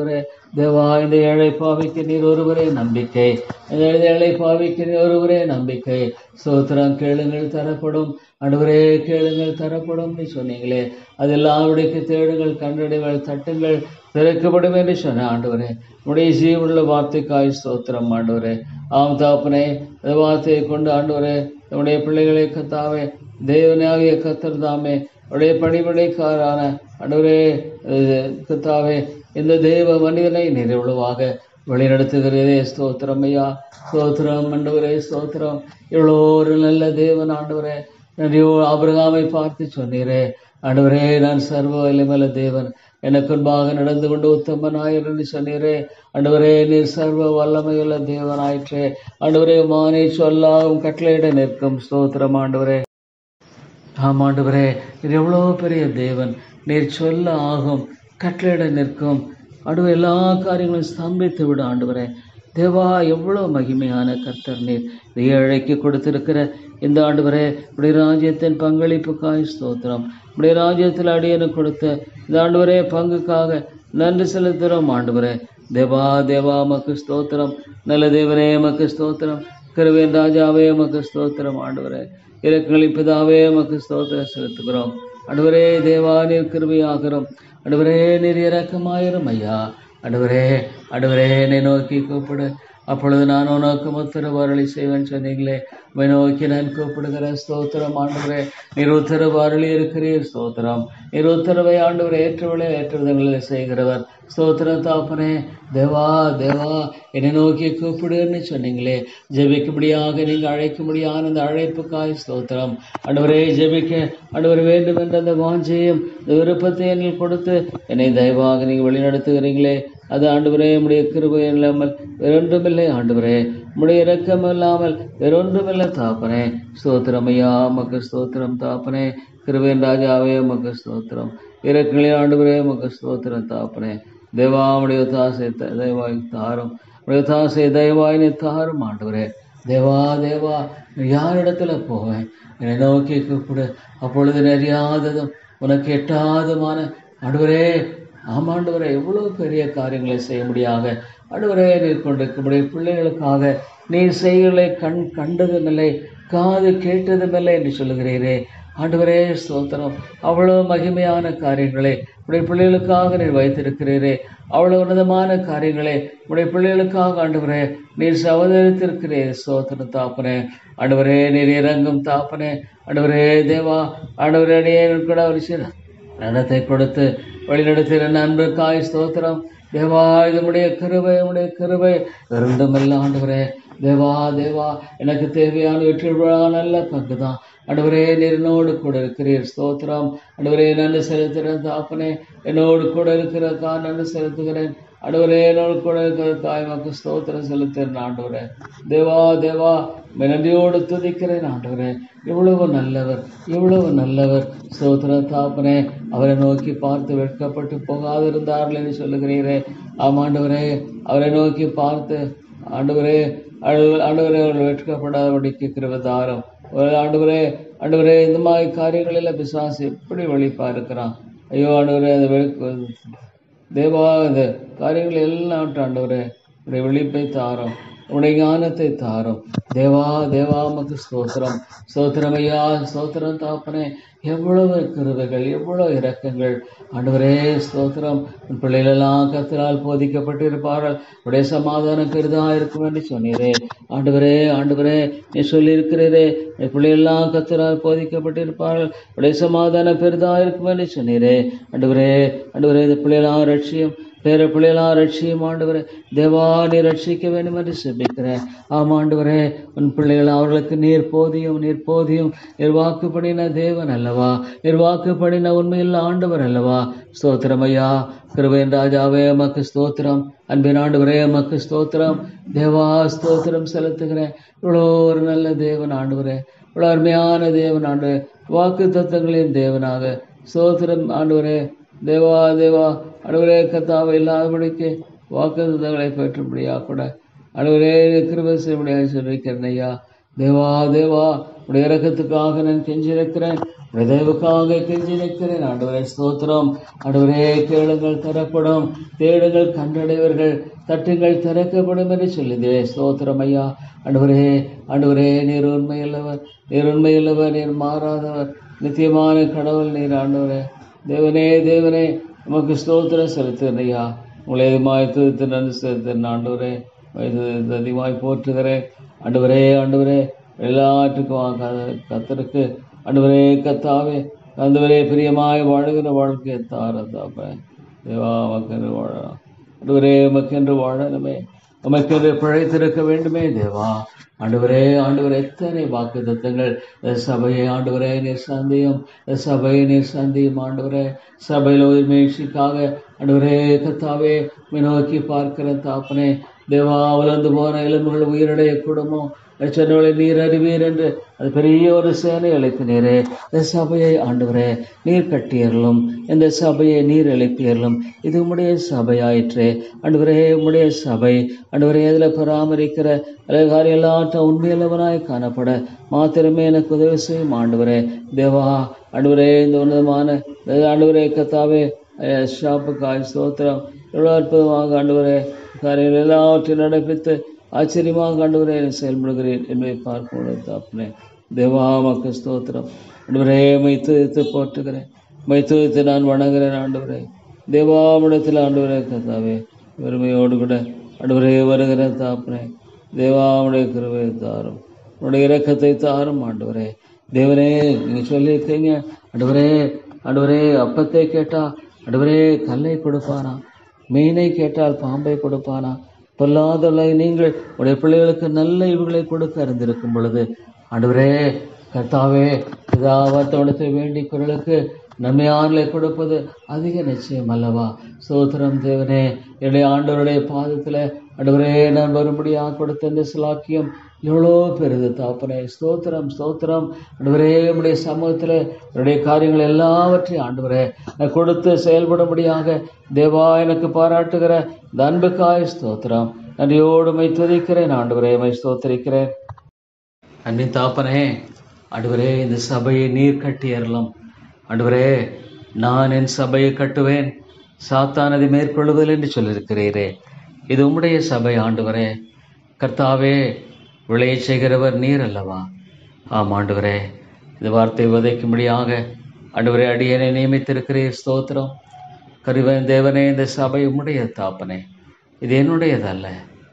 தேவா, இந்த ஏழை பாவிக்கு நீர் ஒருவரே நம்பிக்கை. இந்த ஏழை பாவிக்கு நீர் ஒருவரே நம்பிக்கை. ஸ்தோத்திரம். கேளுங்கள் தரப்படும், ஆண்டவரே கேளுங்கள் தரப்படும் நீ சொன்னீங்களே. அது எல்லாருடைய தேடுங்கள், கண்டடைகள், தட்டுங்கள், திறக்கப்படும் என்று சொன்ன ஆண்டவரே. உடைய ஜீவனுள்ள வார்த்தைக்காய் ஸ்தோத்திரம் ஆண்டவரே. ஆம் தாப்பனே, இந்த வார்த்தையை கொண்டு ஆண்டவரே நம்முடைய பிள்ளைகளை கத்தாவே, தேவனாகிய கத்தர் தாமே உடைய பணிபடைக்காரான ஆண்டவரே கத்தாவே, இந்த தேவ மனிதனை நிறைவுளவாக வழிநடத்துகிறதே. ஸ்தோத்திரம் ஐயா, ஸ்தோத்திரம் ஆண்டவரே, ஸ்தோத்திரம். இவ்வளோ ஒரு நல்ல தேவன் ஆண்டவரே. நன்றியோ ஆபிரகாமை பார்த்து சொன்னீரே ஆண்டவரே, நான் சர்வ வல்லமையுள்ள தேவன், எனக்கு முன்பாக நடந்து கொண்டு உத்தமனாயிரு என்று சொன்னீரே ஆண்டவரே. நீர் சர்வ வல்லமையுள்ள தேவனாயிற்றே ஆண்டவரே. மானை சொல்லாகும் கட்டளையிட நிற்கும். ஸ்தோத்திரம் ஆண்டவரே. ஆம் ஆண்டவரே, நீர் எவ்வளோ பெரிய தேவன். நீர் சொல்ல ஆகும், கட்டளையிட நிற்கும் ஆண்டவரே. எல்லா காரியங்களும் ஸ்தம்பித்து விட ஆண்டவரே. தேவா, எவ்வளோ மகிமையான கர்த்தர் நீர். இந்த ஏழைக்கு கொடுத்திருக்கிற இந்த ஆண்டவரே உடைய ராஜ்யத்தின் பங்களிப்புக்காய் ஸ்தோத்திரம். உடைய ராஜ்யத்தில் அடியனுக்கு கொடுத்த இந்த ஆண்டவரே பங்குக்காக நன்றி செலுத்துகிறோம் ஆண்டவரே. தேவா தேவா மக்கு ஸ்தோத்திரம். நல்ல தேவனே மக்கு ஸ்தோத்திரம். கிருபையின் ராஜாவே மக்கு ஸ்தோத்திரம் ஆண்டவரே. இரக்கங்களின் பிதாவே மக்கு ஸ்தோத்திரம் செலுத்துகிறோம் ஆண்டவரே. தேவா, நீர் கிருபையாகிறோம் ஆண்டவரே. நீர் இரக்கமாயிரும் ஐயா ஆண்டவரே. ஆண்டவரே, என்னை நோக்கி கூப்பிடு, அப்பொழுது நான் உனக்கு உத்தரவு அருளி செய்வேன் சொன்னீங்களே. உம்மை நோக்கி நான் கூப்பிடுகிற ஸ்தோத்திரம் ஆண்டவரே. நீர் உத்தரவு அருளி இருக்கிறீர். ஸ்தோத்திரம். நீர் உத்தரவை ஆண்டவரை ஏற்றவளே ஏற்றுதங்களை செய்கிறவர். ஸ்தோத்திரம் தாப்பனே. தேவா தேவா, என்னை நோக்கி கூப்பிடுன்னு சொன்னீங்களே. ஜெபிக்கும்படியாக நீங்கள் அழைக்கும்படியான அந்த அழைப்புக்காய் ஸ்தோத்திரம் ஆண்டவரே. ஜெபிக்க ஆண்டவர் வேண்டும் என்ற அந்த வாஞ்சையும் இந்த விருப்பத்தை என்னில் கொடுத்து என்னை தயவாக நீங்கள் வழிநடத்துகிறீங்களே. அது ஆண்டவரே உம்முடைய கிருபை இல்லாமல் வேறொன்றுமில்லை ஆண்டவரே. உம்முடைய இரக்கம் இல்லாமல் வேறொன்றுமில்லை தாப்பனே. ஸ்தோத்திரம் ஐயா மக்கு ஸ்தோத்திரம் தாப்பனே. கிருபையின் ராஜாவே மக்கு ஸ்தோத்திரம். இரக்கங்களே ஆண்டவரே மக்கு ஸ்தோத்திரம் தாப்பனே. தேவா, உடைய தாசை தயவாய் தாரும். உடைய தாசை தயவாய் தாரும் ஆண்டவரே. தேவா தேவா, யாரிடத்துல போவேன்? என்னை நோக்கி கூப்பிடு, அப்பொழுது அறியாததும் உனக்கு எட்டாததுமான ஆண்டவரே. ஆமாண்டவரே, எவ்வளோ பெரிய காரியங்களை செய்ய முடியாக ஆண்டவரே நீர் கொண்டிருக்கக்கூடிய பிள்ளைகளுக்காக நீர் செய்களை கண் கண்டதுமில்லை, காது கேட்டதுமில்லை என்று சொல்லுகிறீரே ஆண்டவரே. ஸ்தோத்திரம். அவ்வளோ மகிமையான காரியங்களை உடைய பிள்ளைகளுக்காக நீர் வைத்திருக்கிறீரே. அவ்வளோ உன்னதமான காரியங்களை உடைய பிள்ளைகளுக்காக ஆண்டவரே நீர் சவதரித்திருக்கிறீர். ஸ்தோத்திரம் தாப்பனே. ஆண்டவரே, நீர் இறங்கும் தாப்பனே. ஆண்டவரே தேவா, ஆண்டவரே அடியே கூட ஒரு சில நடத்தை கொடுத்து வழிநடத்துகிற நண்பருக்காய் ஸ்தோத்திரம். தேவா, இது உடைய கிருபை, உடைய கிருபை இருந்துமில்ல ஆண்டவரே. தேவா தேவா, எனக்கு தேவையான வெற்றி விழா நல்ல பங்கு தான் ஆண்டவரே. நீர் என்னோடு கூட இருக்கிறீர். ஸ்தோத்திரம் ஆண்டவரே. நன்றி செலுத்துகிறேன் தாப்பனே. என்னோடு கூட இருக்கிறக்கா நன்றி செலுத்துகிறேன் ஆண்டவரே. என்னோடு கூட இருக்கிறக்காய் மக்கு ஸ்தோத்திரம் செலுத்துகிறேன் ஆண்டவரே. தேவா தேவா, நன்றியோடு துதிக்கிறேன் ஆண்டவரே. இவ்வளவு நல்லவர், இவ்வளவு நல்லவர். ஸ்தோத்திரம் தாப்பனே. அவரை நோக்கி பார்த்து வெட்கப்பட்டு போகாதிருந்தார்கள் என்று சொல்லுகிறீரே. ஆமாண்டவரே, அவரை நோக்கி பார்த்து ஆண்டவரே ஆண்டவரே அவர்கள் வெட்கப்படாதபடிக்கு கிருபை தாரும் ஆண்டவரே. ஆண்டவரே, இந்த மாதிரி காரியங்களில் பிசாசு எப்படி வெளிப்பா இருக்கிறான் ஐயோ ஆண்டவரே. அந்த தேவா, இந்த காரியங்கள் எல்லாம் ஆண்டவரே உடைய வெளிப்பை தாரும், உடைய ஞானத்தை தாரும். தேவா தேவா மக்கு ஸ்தோத்திரம். ஸ்தோத்திரம் ஐயா, ஸ்தோத்திரம் தாப்பனே. எவ்வளவு கிருபைகள், எவ்வளவு இரக்கங்கள் ஆண்டவரே. ஸ்தோத்திரம். பிள்ளைகளெல்லாம் கர்த்தரால் போதிக்கப்பட்டு இருப்பார்கள், உடைய சமாதானம் பெரிதாக இருக்கும் என்று சொன்னீரே ஆண்டவரே. ஆண்டவரே, நீ சொல்லியிருக்கிறீரே, பிள்ளைகளெல்லாம் கர்த்தரால் போதிக்கப்பட்டு இருப்பார்கள், உடைய சமாதானம் பெரிதாக இருக்கும் என்று சொன்னீரே ஆண்டவரே. ஆண்டவரே, இந்த பிள்ளைகளாம் ரட்சியம், பேர பிள்ளைகளாம் ரட்சியம் ஆண்டவரே. தேவா, நீ ரட்சிக்க வேண்டும் என்று செபிக்கிறேன். ஆம் ஆண்டவரே, உன் பிள்ளைகள் அவர்களுக்கு நீர் போதியும், நீர் போதியும். நீர் வாக்குப்படின தேவன் அல்லவா, நீர் வாக்குப்படின உண்மையில் ஆண்டவர் அல்லவா. ஸ்தோத்திரம் ஐயா. கிருபையின் ராஜாவே மக்கு ஸ்தோத்திரம். அன்பின் ஆண்டவரே மக்கு ஸ்தோத்திரம். தேவா, ஸ்தோத்திரம் செலுத்துகிறேன். இவ்வளோ ஒரு நல்ல தேவன் ஆண்டவரே, இவ்வளோ அருமையான தேவன் ஆண்டவரே, வாக்கு தத்தங்களின் தேவனாக. ஸ்தோத்திரம் ஆண்டவரே. தேவா தேவா, ஆண்டவரே கர்த்தாவே, இல்லாதபடிக்கு வாக்குத்தத்தங்களை பெற்றும்படியாக கூட ஆண்டவரே கிருபை செய்யும்படியாக சொல்லியிருக்கிறேன் ஐயா. தேவா தேவா, உடைய இரக்கத்துக்காக நான் கெஞ்சிருக்கிறேன், உடைய தயவுக்காக கெஞ்சிருக்கிறேன். ஆண்டவரே ஸ்தோத்திரம். ஆண்டவரே கேளுங்கள் தரப்படும், தேடுங்கள் கண்டடைவர்கள், தட்டுங்கள் திறக்கப்படும் என்று சொல்லுதே. ஸ்தோத்திரம் ஐயா. ஆண்டவரே ஆண்டவரே நீர் உண்மையுள்ளவர், நீர் உண்மையுள்ளவர், நீர் மாறாதவர், நித்தியமான கடவுள் நீர். ஆண்டவரே தேவனே தேவனே நமக்கு ஸ்தோத்திரம் செலுத்துகிறேன் ஐயா. உங்களை அதிகமாய் துதித்து நன்றி செலுத்துகிறேன் ஆண்டவரே. அதிகமாய் போற்றுகிறேன் ஆண்டவரே. ஆண்டவரே எல்லாற்றுக்கும் கத்தருக்கு ஆண்டவரே கத்தாவே ஆண்டவரே பிரியமாய் வாழுகிற வாழ்க்கையை தாரத்தாப்ப தேவா. மக்கென்று வாழலாம் ஆண்டவரே, மக்கென்று வாழணுமே, உமக்கென்று பிழைத்திருக்க வேண்டுமே தேவா. ஆண்டவரே ஆண்டவரே எத்தனை வாக்கு தத்தங்கள் சபையை ஆண்டவரே நீர் சந்தியும், சபையை நீர் சந்தியும் ஆண்டவரே. சபையில் உயிர் மீழ்ச்சிக்காக ஆண்டவரே கத்தாவே நோக்கி பார்க்கிற தாப்பனே தேவா. வளர்ந்து போன எலும்புகள் உயிரடைய கூடுமோ சொன்னவளை நீர் அறிவீர் என்று அது பெரிய ஒரு சேனை அழைப்பினீரே. இந்த சபையை ஆண்டவரே நீர் கட்டியறலும், இந்த சபையை நீர் எழுப்பியறலும். இது உம்முடைய சபையாயிற்றே ஆண்டவரே. உம்முடைய சபை ஆண்டவரே அதில் பராமரிக்கிற அழகாரி எல்லாற்ற உண்மையுள்ளவனாய் காணப்பட மாத்திரமே எனக்கு உதவி செய்யும் ஆண்டவரே தேவா. ஆண்டவரே இந்த உன்னதமான ஆண்டவரே கத்தாவே ஷாப்புக்காய் ஸ்தோத்திரம். எவ்வளோ அற்புதமாக ஆண்டவரே காரியங்கள் எல்லாவற்றையும் நடப்பித்து ஆச்சரியமாக ஆண்டவரே செயல்படுகிறேன் என்பதை பார்க்க தாப்பனே தேவா. மக்கு ஸ்தோத்திரம் ஆண்டவரே. மைத்து போட்டுகிறேன், மைத்து நான் வணங்குகிறேன் ஆண்டவரே தேவா. இடத்தில் ஆண்டவரே கத்தாவே பெருமையோடு கூட ஆண்டவரே வருகிற தாப்பனே தேவா. உடைய கிருபை தாரும், உடைய இரக்கத்தை தாரும் ஆண்டவரே தேவனே. நீங்கள் சொல்லியிருக்கீங்க ஆண்டவரே ஆண்டவரே அப்பத்தை கேட்டா ஆண்டவரே கல்லை கொடுப்பானா, மீனை கேட்டால் பாம்பை கொடுப்பானா. பொல்லாதவளை நீங்கள் உடைய பிள்ளைகளுக்கு நல்ல இவுகளை கொடுக்க அறிந்திருக்கும் பொழுது ஆண்டவரே கர்த்தாவே பிதாவத்தோடத்தை வேண்டி குரலுக்கு நன்மையானலை கொடுப்பது அதிக நிச்சயம் அல்லவா. சோத்திரம் தேவனே. என்னுடைய ஆண்டவருடைய பாதத்தில் ஆண்டவரே நான் வரும்படியாக கொடுத்த இந்த சிலாக்கியம் எவ்வளோ பெருது தாப்பனே. ஸ்தோத்திரம் ஸ்தோத்திரம் ஆண்டவரே. உடைய சமூகத்தில் என்னுடைய காரியங்கள் எல்லாவற்றையும் ஆண்டவரே நான் கொடுத்து செயல்படும்படியாக தேவா எனக்கு பாராட்டுகிற இந்த அன்புக்காய் ஸ்தோத்திரம். நன்றியோடு மை துதிக்கிறேன் ஆண்டவரே, மை ஸ்தோத்திரிக்கிறேன். அன்பி தாப்பனே ஆண்டவரே இந்த சபையை நீர் கட்டியறலாம் ஆண்டவரே. நான் என் சபையை கட்டுவேன், சாத்தானதை மேற்கொள்ளுவதில் என்று சொல்லியிருக்கிறீரே. இது உம்முடைய சபை ஆண்டவரே. கர்த்தாவே விளைய செய்கிறவர் நீர் அல்லவா. ஆம் ஆண்டவரே. இந்த வார்த்தை உதைக்கும்படியாக ஆண்டவரே அடியனை நியமித்திருக்கிறீர். ஸ்தோத்திரம். கருவன் தேவனே இந்த சபை உம்முடைய தாப்பனே, இது என்னுடையதல்ல.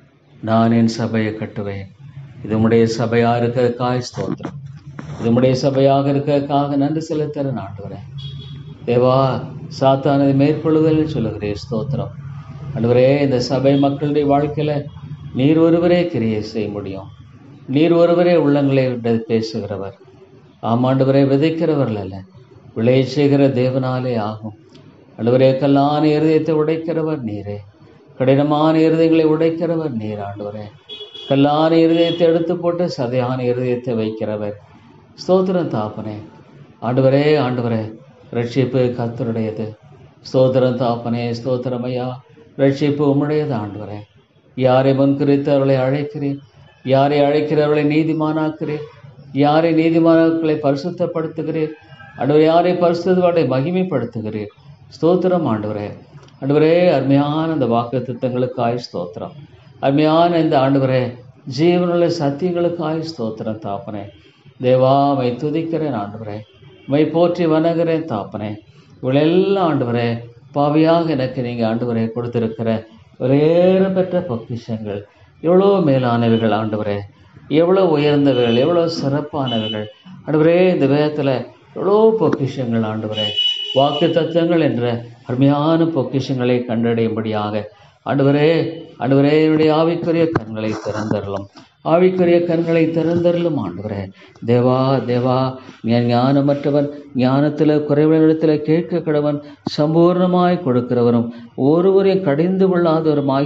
நான் என் சபையை கட்டுவேன். இது உம்முடைய சபையாக இருக்கிறதுக்காக ஸ்தோத்திரம். இது உம்முடைய சபையாக இருக்கிறதுக்காக நன்றி செலுத்துகிறேன் ஆண்டவரே தேவா. சாத்தானதை மேற்கொள்ளுதல் சொல்லுகிறேன். ஸ்தோத்திரம் ஆண்டவரே. இந்த சபை மக்களுடைய வாழ்க்கையில நீர் ஒருவரே கிரியை செய்ய முடியும். நீர் ஒருவரே உள்ளங்களை பேசுகிறவர். ஆமாண்டவரே விதைக்கிறவர்கள் அல்ல, விளைய செய்கிற தேவனாலே ஆகும். ஆண்டவரே கல்லான இருதயத்தை உடைக்கிறவர் நீரே, கடினமான இருதயங்களை உடைக்கிறவர் நீர் ஆண்டவரே. கல்லான இருதயத்தை எடுத்து போட்டு சதையான இருதயத்தை வைக்கிறவர். ஸ்தோத்திரம் தாப்பனே ஆண்டவரே. ஆண்டவரே ரட்சிப்பு கர்த்தருடையது. ஸ்தோத்திரம் தாப்பனே. ஸ்தோத்திரம் ஐயா. ரட்சிப்பு உம்முடையது ஆண்டவரே. யாரை முன்குறித்து அவர்களை அழைக்கிறேன், யாரை அழைக்கிறவர்களை நீதிமானாக்கிறேன், யாரை நீதிமானாக்களை பரிசுத்தப்படுத்துகிறேன் ஆண்டவரே, யாரை பரிசுத்தவாடை மகிமைப்படுத்துகிறேன். ஸ்தோத்திரம் ஆண்டவரே. ஆண்டவரே அருமையான இந்த வாக்கு திட்டங்களுக்காய் ஸ்தோத்திரம். அருமையான இந்த ஆண்டவரே ஜீவனுள்ள சத்தியங்களுக்காய் ஸ்தோத்திரம் தாப்பனே. தேவா மை துதிக்கிறேன் ஆண்டவரே, மை போற்றி வணங்குகிறேன் தாப்பனே. இவளெல்லாம் ஆண்டவரே பாவியாக எனக்கு நீங்கள் ஆண்டவரே கொடுத்திருக்கிற ஒரேற பெற்ற பொக்கிஷங்கள் எவ்வளோ மேலானவைகள் ஆண்டவரே, எவ்வளோ உயர்ந்தவைகள், எவ்வளோ சிறப்பானவைகள் ஆண்டவரே. இந்த வேதத்தில் எவ்வளோ பொக்கிஷங்கள் ஆண்டவரே, வாக்கு தத்துவங்கள் என்ற அருமையான பொக்கிஷங்களை கண்டடையும்படியாக ஆண்டவரே ஆண்டவரே என்னுடைய ஆவிக்குரிய கண்களை திறந்தரலும், ஆவிக்குரிய கண்களை திறந்தரலும் ஆண்டவரே. தேவா தேவா ஞானமற்றவன் ஞானத்தில் குறைவிடத்தில் கேட்க கடவன், சம்பூர்ணமாய் கொடுக்கிறவரும் ஒருவரையும் கடிந்து கொள்ளாதவரும் ஆகிய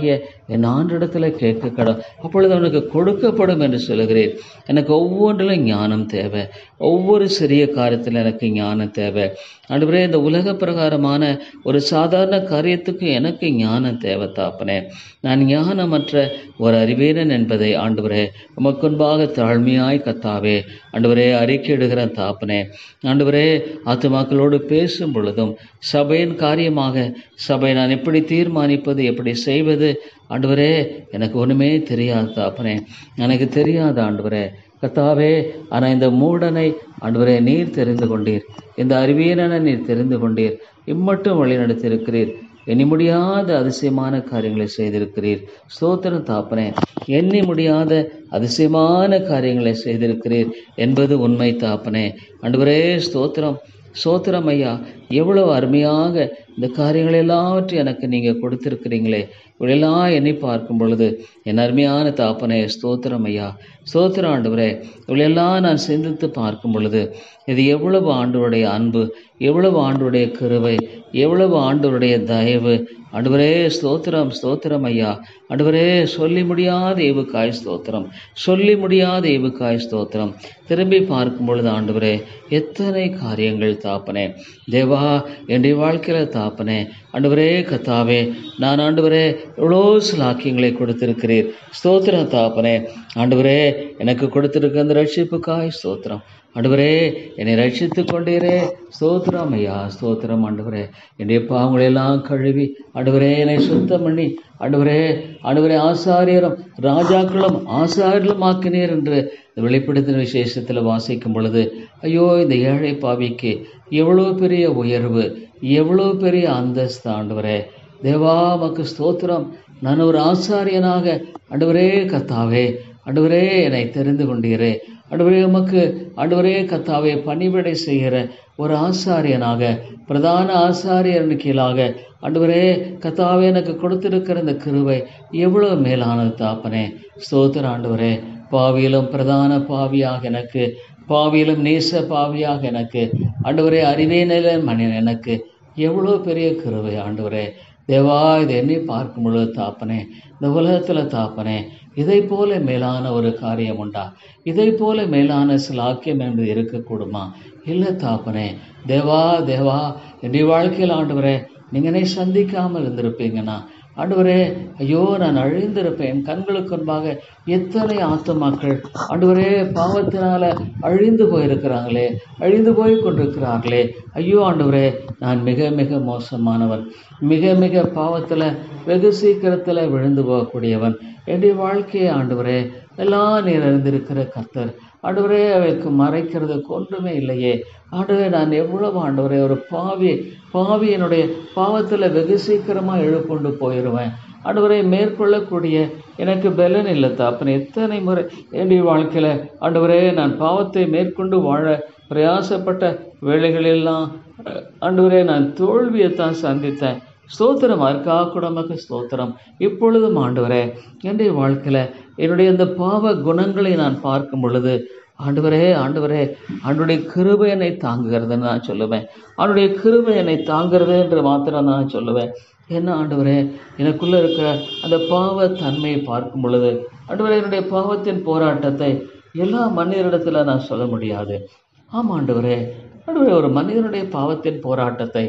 என் ஆண்டிடத்தில் கேட்க கடன், அப்பொழுது அவனுக்கு கொடுக்கப்படும் என்று சொல்லுகிறேன். எனக்கு ஒவ்வொன்றிலும் ஞானம் தேவை. ஒவ்வொரு சிறிய காரியத்தில் எனக்கு ஞானம் தேவை ஆண்டவரே. இந்த உலக பிரகாரமான ஒரு சாதாரண காரியத்துக்கு எனக்கு ஞானம் தேவை தாப்பனே. நான் ஞானமற்ற ஒரு அறிவீனன் என்பதை ஆண்டவரே உமக்குன்பாக தாழ்மையாய் கத்தாவே ஆண்டவரே அறிக்கையிடுகிற தாப்பனே. ஆண்டவரே ஆத்துமாக்களோடு பேசும் பொழுதும் சபையின் காரியமாக சபை நான் எப்படி தீர்மானிப்பது, எப்படி செய்வது ஆண்டவரே எனக்கு ஒன்றுமே தெரியாது தாப்பனே, எனக்கு தெரியாது ஆண்டவரே கத்தாவே. ஆனால் இந்த மூடனை ஆண்டவரே நீர் தெரிந்து கொண்டீர், இந்த அறிவியலனை நீர் தெரிந்து கொண்டீர், இம்மட்டும் வழி நடத்தியிருக்கிறீர், எண்ணி முடியாத அதிசயமான காரியங்களை செய்திருக்கிறீர். ஸ்தோத்திரம் தாப்பனே. எண்ணி முடியாத அதிசயமான காரியங்களை செய்திருக்கிறீர் என்பது உண்மை தாப்பனே. ஆண்டவரே ஸ்தோத்திரம் ஸ்தோத்திரம் ஐயா. எவ்வளவு அருமையாக இந்த காரியங்கள் எல்லாவற்றையும் எனக்கு நீங்கள் கொடுத்திருக்கிறீங்களே. இவளெல்லாம் எண்ணி பார்க்கும் பொழுது என் அருமையான தாப்பனே ஸ்தோத்திரம் ஐயா. ஸ்தோத்திரம் ஆண்டவரே. இவளெல்லாம் நான் சிந்தித்து பார்க்கும் பொழுது இது எவ்வளவு ஆண்டவருடைய அன்பு, எவ்வளவு ஆண்டவருடைய கிருபை, எவ்வளவு ஆண்டவருடைய தயவு ஆண்டவரே. ஸ்தோத்திரம் ஸ்தோத்திரம் ஐயா. ஆண்டவரே சொல்லி முடியாத ஏவுக்காய் ஸ்தோத்திரம், சொல்லி முடியாத ஏவுக்காய் ஸ்தோத்திரம். திரும்பி பார்க்கும் பொழுது ஆண்டவரே எத்தனை காரியங்கள் தாப்பனே தேவா என்னுடைய வாழ்க்கையில் தாப்பனே. ஆண்டவரே கத்தாவே நான் ஆண்டவரே எவ்வளோ சிலாக்கியங்களை கொடுத்திருக்கிறீர். ஸ்தோத்திரம் தாப்பனே. ஆண்டவரே எனக்கு கொடுத்திருக்க அந்த ரட்சிப்புக்காய் ஸ்தோத்திரம். ஆண்டவரே என்னை ரட்சித்து கொண்டீரே. ஸ்தோத்திரம் ஐயா ஸ்தோத்திரம். ஆண்டவரே என்னுடைய பாவங்களெல்லாம் கழுவி ஆண்டவரே என்னை சுத்தம் பண்ணி ஆண்டவரே ஆண்டவரே ஆசாரியரும் ராஜாக்களும் ஆசாரியர்களும் ஆக்கினீர் என்று வெளிப்படுத்தின விசேஷத்தில் வாசிக்கும் பொழுது ஐயோ இந்த ஏழை பாவிக்கு எவ்வளோ பெரிய உயர்வு, எவ்வளோ பெரிய அந்தஸ்து ஆண்டவரே. தேவா மக்கு ஸ்தோத்திரம். நான் ஒரு ஆசாரியனாக ஆண்டவரே கத்தாவே ஆண்டவரே என்னை தெரிந்து கொண்டீரே. ஆண்டவரே உமக்கு ஆண்டவரே கத்தாவே பணிவிடை செய்கிற ஒரு ஆசாரியனாக, பிரதான ஆசாரியன் கீழாக ஆண்டவரே கத்தாவே எனக்கு கொடுத்திருக்கிற இந்த கிருபை எவ்வளவு மேலானது தாப்பனே. ஸ்தோத்திர ஆண்டவரே. பாவியிலும் பிரதான பாவியாக எனக்கு, பாவியிலும் நேச பாவியாக எனக்கு ஆண்டவரே அறிவே நிலை மனிதன் எனக்கு எவ்வளோ பெரிய கிருபை ஆண்டவரே. தேவா இதை எண்ணி பார்க்கும் பொழுது தாப்பனே இந்த உலகத்தில் தாப்பனே இதை போல மேலான ஒரு காரியம் உண்டா? இதை போல மேலான சிலாக்கியம் என்பது இருக்கக்கூடுமா? இல்லை தாப்பனே. தேவா தேவா என்னுடைய வாழ்க்கையில் ஆண்டவரே நீங்கள் என்னை சந்திக்காமல் இருந்திருப்பீங்கன்னா ஆண்டவரே ஐயோ நான் அழிந்திருப்பேன். கண்களுக்கு முன்பாக எத்தனை ஆத்துமாக்கள் ஆண்டவரே பாவத்தினால அழிந்து போயிருக்கிறாங்களே, அழிந்து போய் கொண்டிருக்கிறார்களே. ஐயோ ஆண்டவரே நான் மிக மிக மோசமானவன், மிக மிக பாவத்தில் வெகு சீக்கிரத்தில் விழுந்து போகக்கூடியவன். என்னுடைய வாழ்க்கையை ஆண்டவரே எல்லாம் நீர் அறிந்திருக்கிற கர்த்தர் ஆண்டவரே அவைக்கு மறைக்கிறதுக்கு ஒன்றுமே இல்லையே. ஆண்டவரே நான் எவ்வளவு ஆண்டவரே ஒரு பாவி பாவி என்னுடைய பாவத்தில் வெகு சீக்கிரமாக எழுக்கொண்டு போயிடுவேன் ஆண்டவரை மேற்கொள்ளக்கூடிய எனக்கு பலன் இல்லை தாப்பனே. எத்தனை முறை என்னுடைய வாழ்க்கையில் ஆண்டவரே நான் பாவத்தை மேற்கொண்டு வாழ பிரயாசப்பட்ட வேளைகளெல்லாம் ஆண்டவரே நான் தோல்வியைத்தான் சந்தித்தேன். ஸ்தோத்திரம் அற்கா குடமக்கு ஸ்தோத்திரம். இப்பொழுதும் ஆண்டவரே என்னுடைய வாழ்க்கையில் என்னுடைய இந்த பாவ குணங்களை நான் பார்க்கும் பொழுது ஆண்டவரே ஆண்டவரே ஆண்டுடைய கிருபை என்னை தாங்குகிறதுன்னு நான் சொல்லுவேன். அவனுடைய கிருபை என்னை தாங்குகிறது என்று மாத்திரம் நான் சொல்லுவேன். என்ன ஆண்டவரே எனக்குள்ளே இருக்கிற அந்த பாவ தன்மையை பார்க்கும் பொழுது ஆண்டவரே என்னுடைய பாவத்தின் போராட்டத்தை எல்லா மனிதரிடத்தில் நான் சொல்ல முடியாது. ஆமாம் ஆண்டவரே ஆண்டவரே ஒரு மனிதனுடைய பாவத்தின் போராட்டத்தை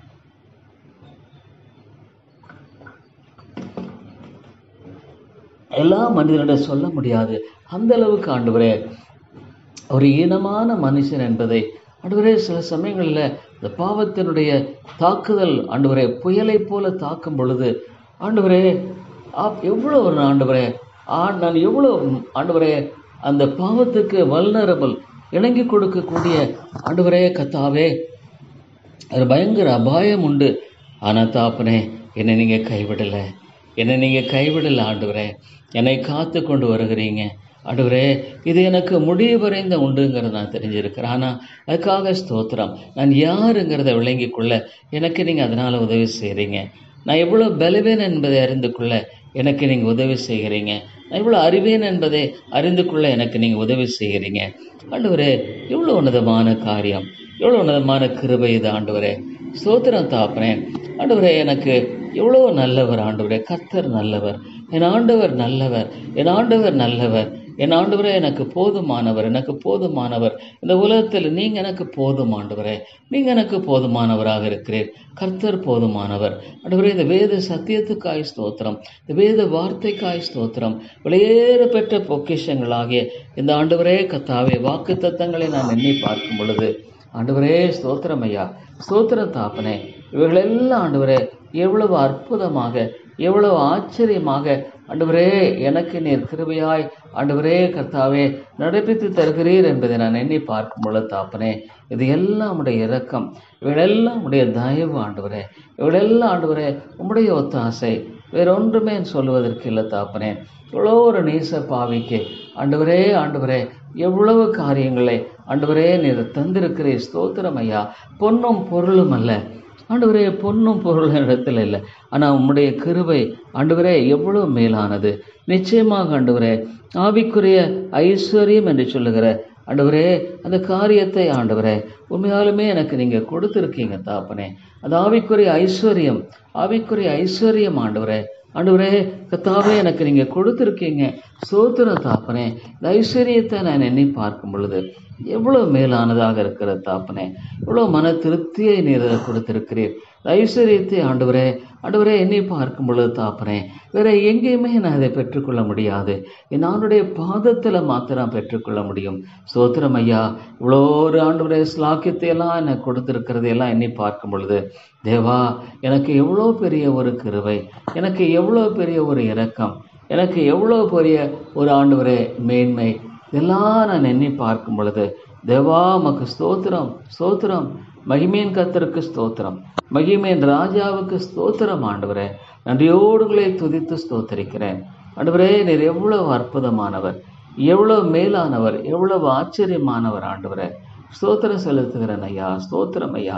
எல்லா மனிதனிடம் சொல்ல முடியாது. அந்த அளவுக்கு ஆண்டவரே ஒரு ஈனமான மனுஷன் என்பதை ஆண்டவரே சில சமயங்களில் இந்த பாவத்தினுடைய தாக்குதல் ஆண்டவரே புயலை போல தாக்கும் பொழுது ஆண்டவரே எவ்வளோ ஒரு ஆண்டவரே ஆ நான் எவ்வளோ ஆண்டவரே அந்த பாவத்துக்கு வல்னரபிள் இணங்கி கொடுக்கக்கூடிய ஆண்டவரே கத்தாவே ஒரு பயங்கர அபாயம் உண்டு. ஆனால் தாப்பனே என்னை நீங்கள் கைவிடலை, என்னை நீங்கள் கைவிடலை ஆண்டவரே. என்னை காத்து கொண்டு வருகிறீங்க ஆண்டவரே. இது எனக்கு முடிவு வரைந்த உண்டுங்கிறத நான் தெரிஞ்சிருக்கிறேன். ஆனால் அதுக்காக ஸ்தோத்திரம். நான் யாருங்கிறத விளங்கி கொள்ள எனக்கு நீங்கள் அதனால் உதவி செய்கிறீங்க. நான் எவ்வளோ பலவேன் என்பதை அறிந்து கொள்ள எனக்கு நீங்கள் உதவி செய்கிறீங்க. நான் எவ்வளோ அறிவேன் என்பதை அறிந்து கொள்ள எனக்கு நீங்கள் உதவி செய்கிறீங்க ஆண்டவரே. எவ்வளோ உன்னதமான காரியம், எவ்வளோ உன்னதமான கிருபை இது ஆண்டவரே. ஸ்தோத்திரம் தாப்பனே. ஆண்டவரே எனக்கு எவ்வளோ நல்லவர் ஆண்டவரே. கர்த்தர் நல்லவர். என் ஆண்டவர் நல்லவர், என் ஆண்டவர் நல்லவர், என் ஆண்டவரே எனக்கு போதுமானவர், எனக்கு போதுமானவர். இந்த உலகத்தில் நீங்க எனக்கு போதும் ஆண்டவரே, நீங்க எனக்கு போதுமானவராக இருக்கிறீர். கர்த்தர் போதுமானவர். ஆண்டவரே, இந்த வேத சத்தியத்துக்காய் ஸ்தோத்திரம், இந்த வேத வார்த்தைக்காய் ஸ்தோத்திரம். வெளியேற பெற்ற பொக்கிஷங்களாகிய இந்த ஆண்டவரே கர்த்தாவே வாக்கு தத்தங்களை நான் எண்ணி பார்க்கும் பொழுது ஆண்டவரே ஸ்தோத்திரம் ஐயா, ஸ்தோத்திரம் தாப்பனே. இவைகளெல்லாம் ஆண்டவரே எவ்வளவு அற்புதமாக, எவ்வளவு ஆச்சரியமாக ஆண்டவரே எனக்கு நீர் கிருபையாய் ஆண்டவரே கர்த்தாவே நடப்பித்து தருகிறீர் என்பதை நான் எண்ணி பார்க்கும் பொழுது தாப்பனே, இது எல்லாம் உடைய இரக்கம், இவைகளெல்லாம் உடைய தயவு ஆண்டவரே, இவைகளெல்லாம் ஆண்டவரே உம்முடைய ஒத்தாசை, வேறொன்றுமே சொல்லுவதற்கு இல்லை தாப்பனே. இவ்வளோ ஒரு நேச பாவிக்கு ஆண்டவரே ஆண்டவரே எவ்வளவு காரியங்களை ஆண்டவரே நீர் தந்திருக்கிறீர். ஸ்தோத்திரம் ஐயா. பொன்னும் பொருளும் அல்ல ஆண்டவரே, பொன்னும் பொருளும் இடத்துல இல்லை, ஆனால் உம்முடைய கிருபை ஆண்டவரே எவ்வளவு மேலானது. நிச்சயமாக ஆண்டவரே ஆவிக்குரிய ஐஸ்வர்யம் என்று சொல்லுகிற ஆண்டவரே அந்த காரியத்தை ஆண்டவரே உண்மையாலுமே எனக்கு நீங்கள் கொடுத்துருக்கீங்க தாப்பனே. அது ஆவிக்குரிய ஐஸ்வர்யம், ஆவிக்குரிய ஐஸ்வர்யம் ஆண்டவரே ஆண்டவரே கர்த்தாவே எனக்கு நீங்கள் கொடுத்துருக்கீங்க. ஸ்தோத்திரம் தாப்பனே. இந்த ஐஸ்வர்யத்தை நான் எண்ணி பார்க்கும் பொழுது எவ்வளோ மேலானதாக இருக்கிற தாப்பனே, எவ்வளோ மன திருப்தியை நீர் கொடுத்திருக்கிறீர். ஐஸ்வர்யத்தை ஆண்டவரே ஆண்டவரே எண்ணி பார்க்கும் பொழுது தாப்பனே வேற எங்கேயுமே நான் அதை பெற்றுக்கொள்ள முடியாது, என்னுடைய பாதத்தில் மாத்திரம் பெற்றுக்கொள்ள முடியும். ஸ்தோத்திரம் ஐயா. இவ்வளோ ஒரு ஆண்டவரே ஸ்லாக்கியத்தை எல்லாம் எனக்கு கொடுத்திருக்கிறதையெல்லாம் எண்ணி பார்க்கும் பொழுது தேவா எனக்கு எவ்வளோ பெரிய ஒரு கிருபை, எனக்கு எவ்வளோ பெரிய ஒரு இரக்கம், எனக்கு எவ்வளோ பெரிய ஒரு ஆண்டவரே மேன்மை, இதெல்லாம் நான் எண்ணி பார்க்கும் பொழுது தேவா மக்கு ஸ்தோத்திரம், ஸ்தோத்திரம். மகிமேன் கர்த்தருக்கு ஸ்தோத்திரம், மகிமேன் ராஜாவுக்கு ஸ்தோத்திரம் ஆண்டவரே. நன்றியோடுகளை துதித்து ஸ்தோத்தரிக்கிறேன் ஆண்டவரே. நீர் எவ்வளவு அற்புதமானவர், எவ்வளவு மேலானவர், எவ்வளவு ஆச்சரியமானவர் ஆண்டவரே. ஸ்தோத்திரம் செலுத்துகிறேன் ஐயா, ஸ்தோத்திரம் ஐயா.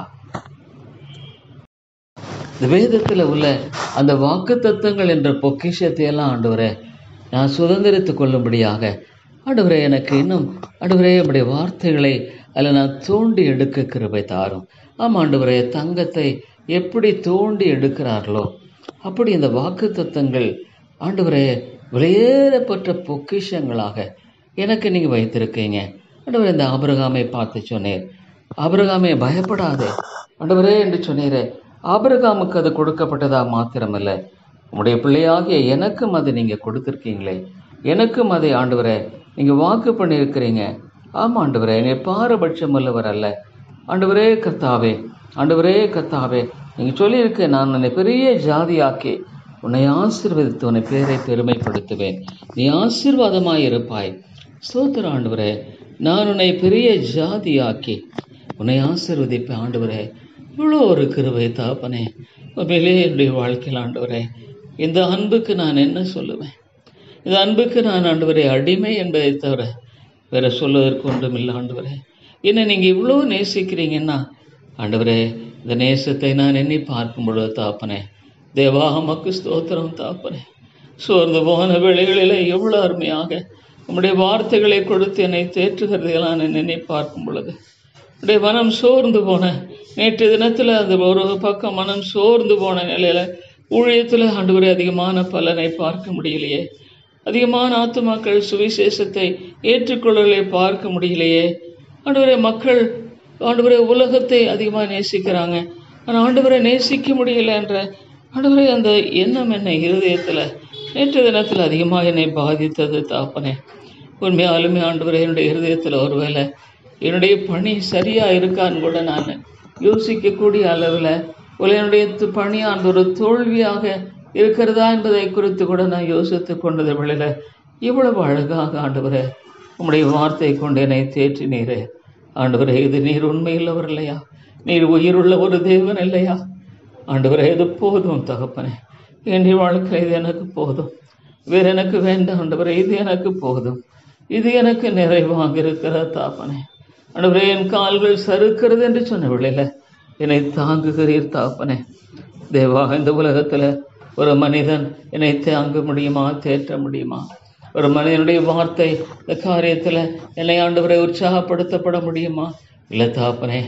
இந்த வேதத்தில் உள்ள அந்த வாக்கு தத்தங்கள் என்ற பொக்கிஷத்தை எல்லாம் ஆண்டவரே நான் சுதந்திரித்து கொள்ளும்படியாக ஆண்டவரே எனக்கு இன்னும் ஆண்டவரே நம்முடைய வார்த்தைகளை அதில் நான் தோண்டி எடுக்க கிருபை தாரும். ஆமாம் ஆண்டவரே, தங்கத்தை எப்படி தோண்டி எடுக்கிறார்களோ அப்படி இந்த வாக்கு தத்தங்கள் ஆண்டவரே வெளியேறப்பட்ட பொக்கிஷங்களாக எனக்கு நீங்கள் வைத்திருக்கீங்க ஆண்டவரே. இந்த ஆபிரகாமை பார்த்து சொன்னீர், ஆபிரகாமே பயப்படாதே ஆண்டவரே என்று சொன்னீரே. ஆபிரகாமுக்கு அது கொடுக்கப்பட்டதா மாத்திரமல்ல, உங்களுடைய பிள்ளையாகிய எனக்கும் அது நீங்கள் கொடுத்துருக்கீங்களே, எனக்கும் அதை ஆண்டவரே நீங்கள் வாக்கு பண்ணியிருக்கிறீங்க. ஆமாம் ஆண்டவரே, நீ பாரபட்சம் உள்ளவர் அல்ல ஆண்டவரே கர்த்தாவே, ஆண்டவரே கர்த்தாவே. நீங்கள் சொல்லியிருக்க நான் உன்னை பெரிய ஜாதியாக்கி உன்னை ஆசீர்வதித்து உன்னை பேரை பெருமைப்படுத்துவேன், நீ ஆசீர்வாதமாய் இருப்பாய். ஸ்தோத்திர ஆண்டவரே, நான் உன்னை பெரிய ஜாதியாக்கி உன்னை ஆசீர்வதிப்பேன் ஆண்டவரே. இவ்வளோ ஒரு கிருபை தாப்பனே உண்மையிலே என்னுடைய வாழ்க்கையில் ஆண்டவரே. இந்த அன்புக்கு நான் என்ன சொல்லுவேன்? இந்த அன்புக்கு நான் ஆண்டவரே அடிமை என்பதை தவிர வேற சொல்வதற்கு ஒன்றும் இல்லை ஆண்டவரே. என்னை நீங்கள் இவ்வளோ நேசிக்கிறீங்கன்னா ஆண்டவரே இந்த நேசத்தை நான் எண்ணி பார்க்கும் பொழுது தாப்பனே தேவா மக்கு ஸ்தோத்திரம் தாப்பனே. சோர்ந்து போன வேளைகளில் எவ்வளோ அருமையாக உம்முடைய வார்த்தைகளை கொடுத்து என்னை தேற்றுகிறதையெல்லாம் நான் எண்ணி பார்க்கும் பொழுது உடைய மனம் சோர்ந்து போன நேற்று தினத்தில் அந்த ஒரு பக்கம் மனம் சோர்ந்து போன நிலையில் ஊழியத்தில் ஆண்டவரே அதிகமான பலனை பார்க்க முடியலையே, அதிகமான ஆத்துமாக்கள் சுவிசேஷத்தை ஏற்றுக்கொள்ளலை பார்க்க முடியலையே ஆண்டவரே. மக்கள் ஆண்டவரே உலகத்தை அதிகமாக நேசிக்கிறாங்க, ஆனால் ஆண்டவரை நேசிக்க முடியல என்ற ஆண்டவரே அந்த எண்ணம் என்னை இருதயத்தில் நேற்று தினத்தில் அதிகமாக என்னை பாதித்தது தாப்பனே. உண்மையாலுமே ஆண்டவரே என்னுடைய இருதயத்தில் ஒருவேளை என்னுடைய பணி சரியாக இருக்கான்னு கூட நான் யோசிக்கக்கூடிய அளவில் ஒரு என்னுடைய பணி அந்த ஒரு தோல்வியாக இருக்கிறதா என்பதை குறித்து கூட நான் யோசித்து கொண்டது வெளியில் இவ்வளவு அழகாக ஆண்டவரே உம்முடைய வார்த்தை கொண்டு என்னை தேற்றினீரே ஆண்டவரே. இது நீர் உண்மையுள்ளவர் இல்லையா? நீர் உயிருள்ள ஒரு தேவன் இல்லையா ஆண்டவரே? இது போதும் தகப்பனே, என்னுடைய வாழ்க்கை இது எனக்கு போதும், வேறு எனக்கு வேண்டாம் ஆண்டவரே. இது எனக்கு போதும், இது எனக்கு நிறைவாக இருக்கிற தாப்பனே ஆண்டவரே. என் கால்கள் சறுக்கிறது என்று சொன்ன வேளையில் என்னை தாங்குகிறீர் தாப்பனே. தேவா, இந்த உலகத்தில் ஒரு மனிதன் என்னை தாங்க முடியுமா, தேற்ற முடியுமா? ஒரு மனிதனுடைய வார்த்தை இந்த காரியத்தில் என்னை ஆண்டவரை உற்சாகப்படுத்தப்பட முடியுமா? இல்லை தாப்பனே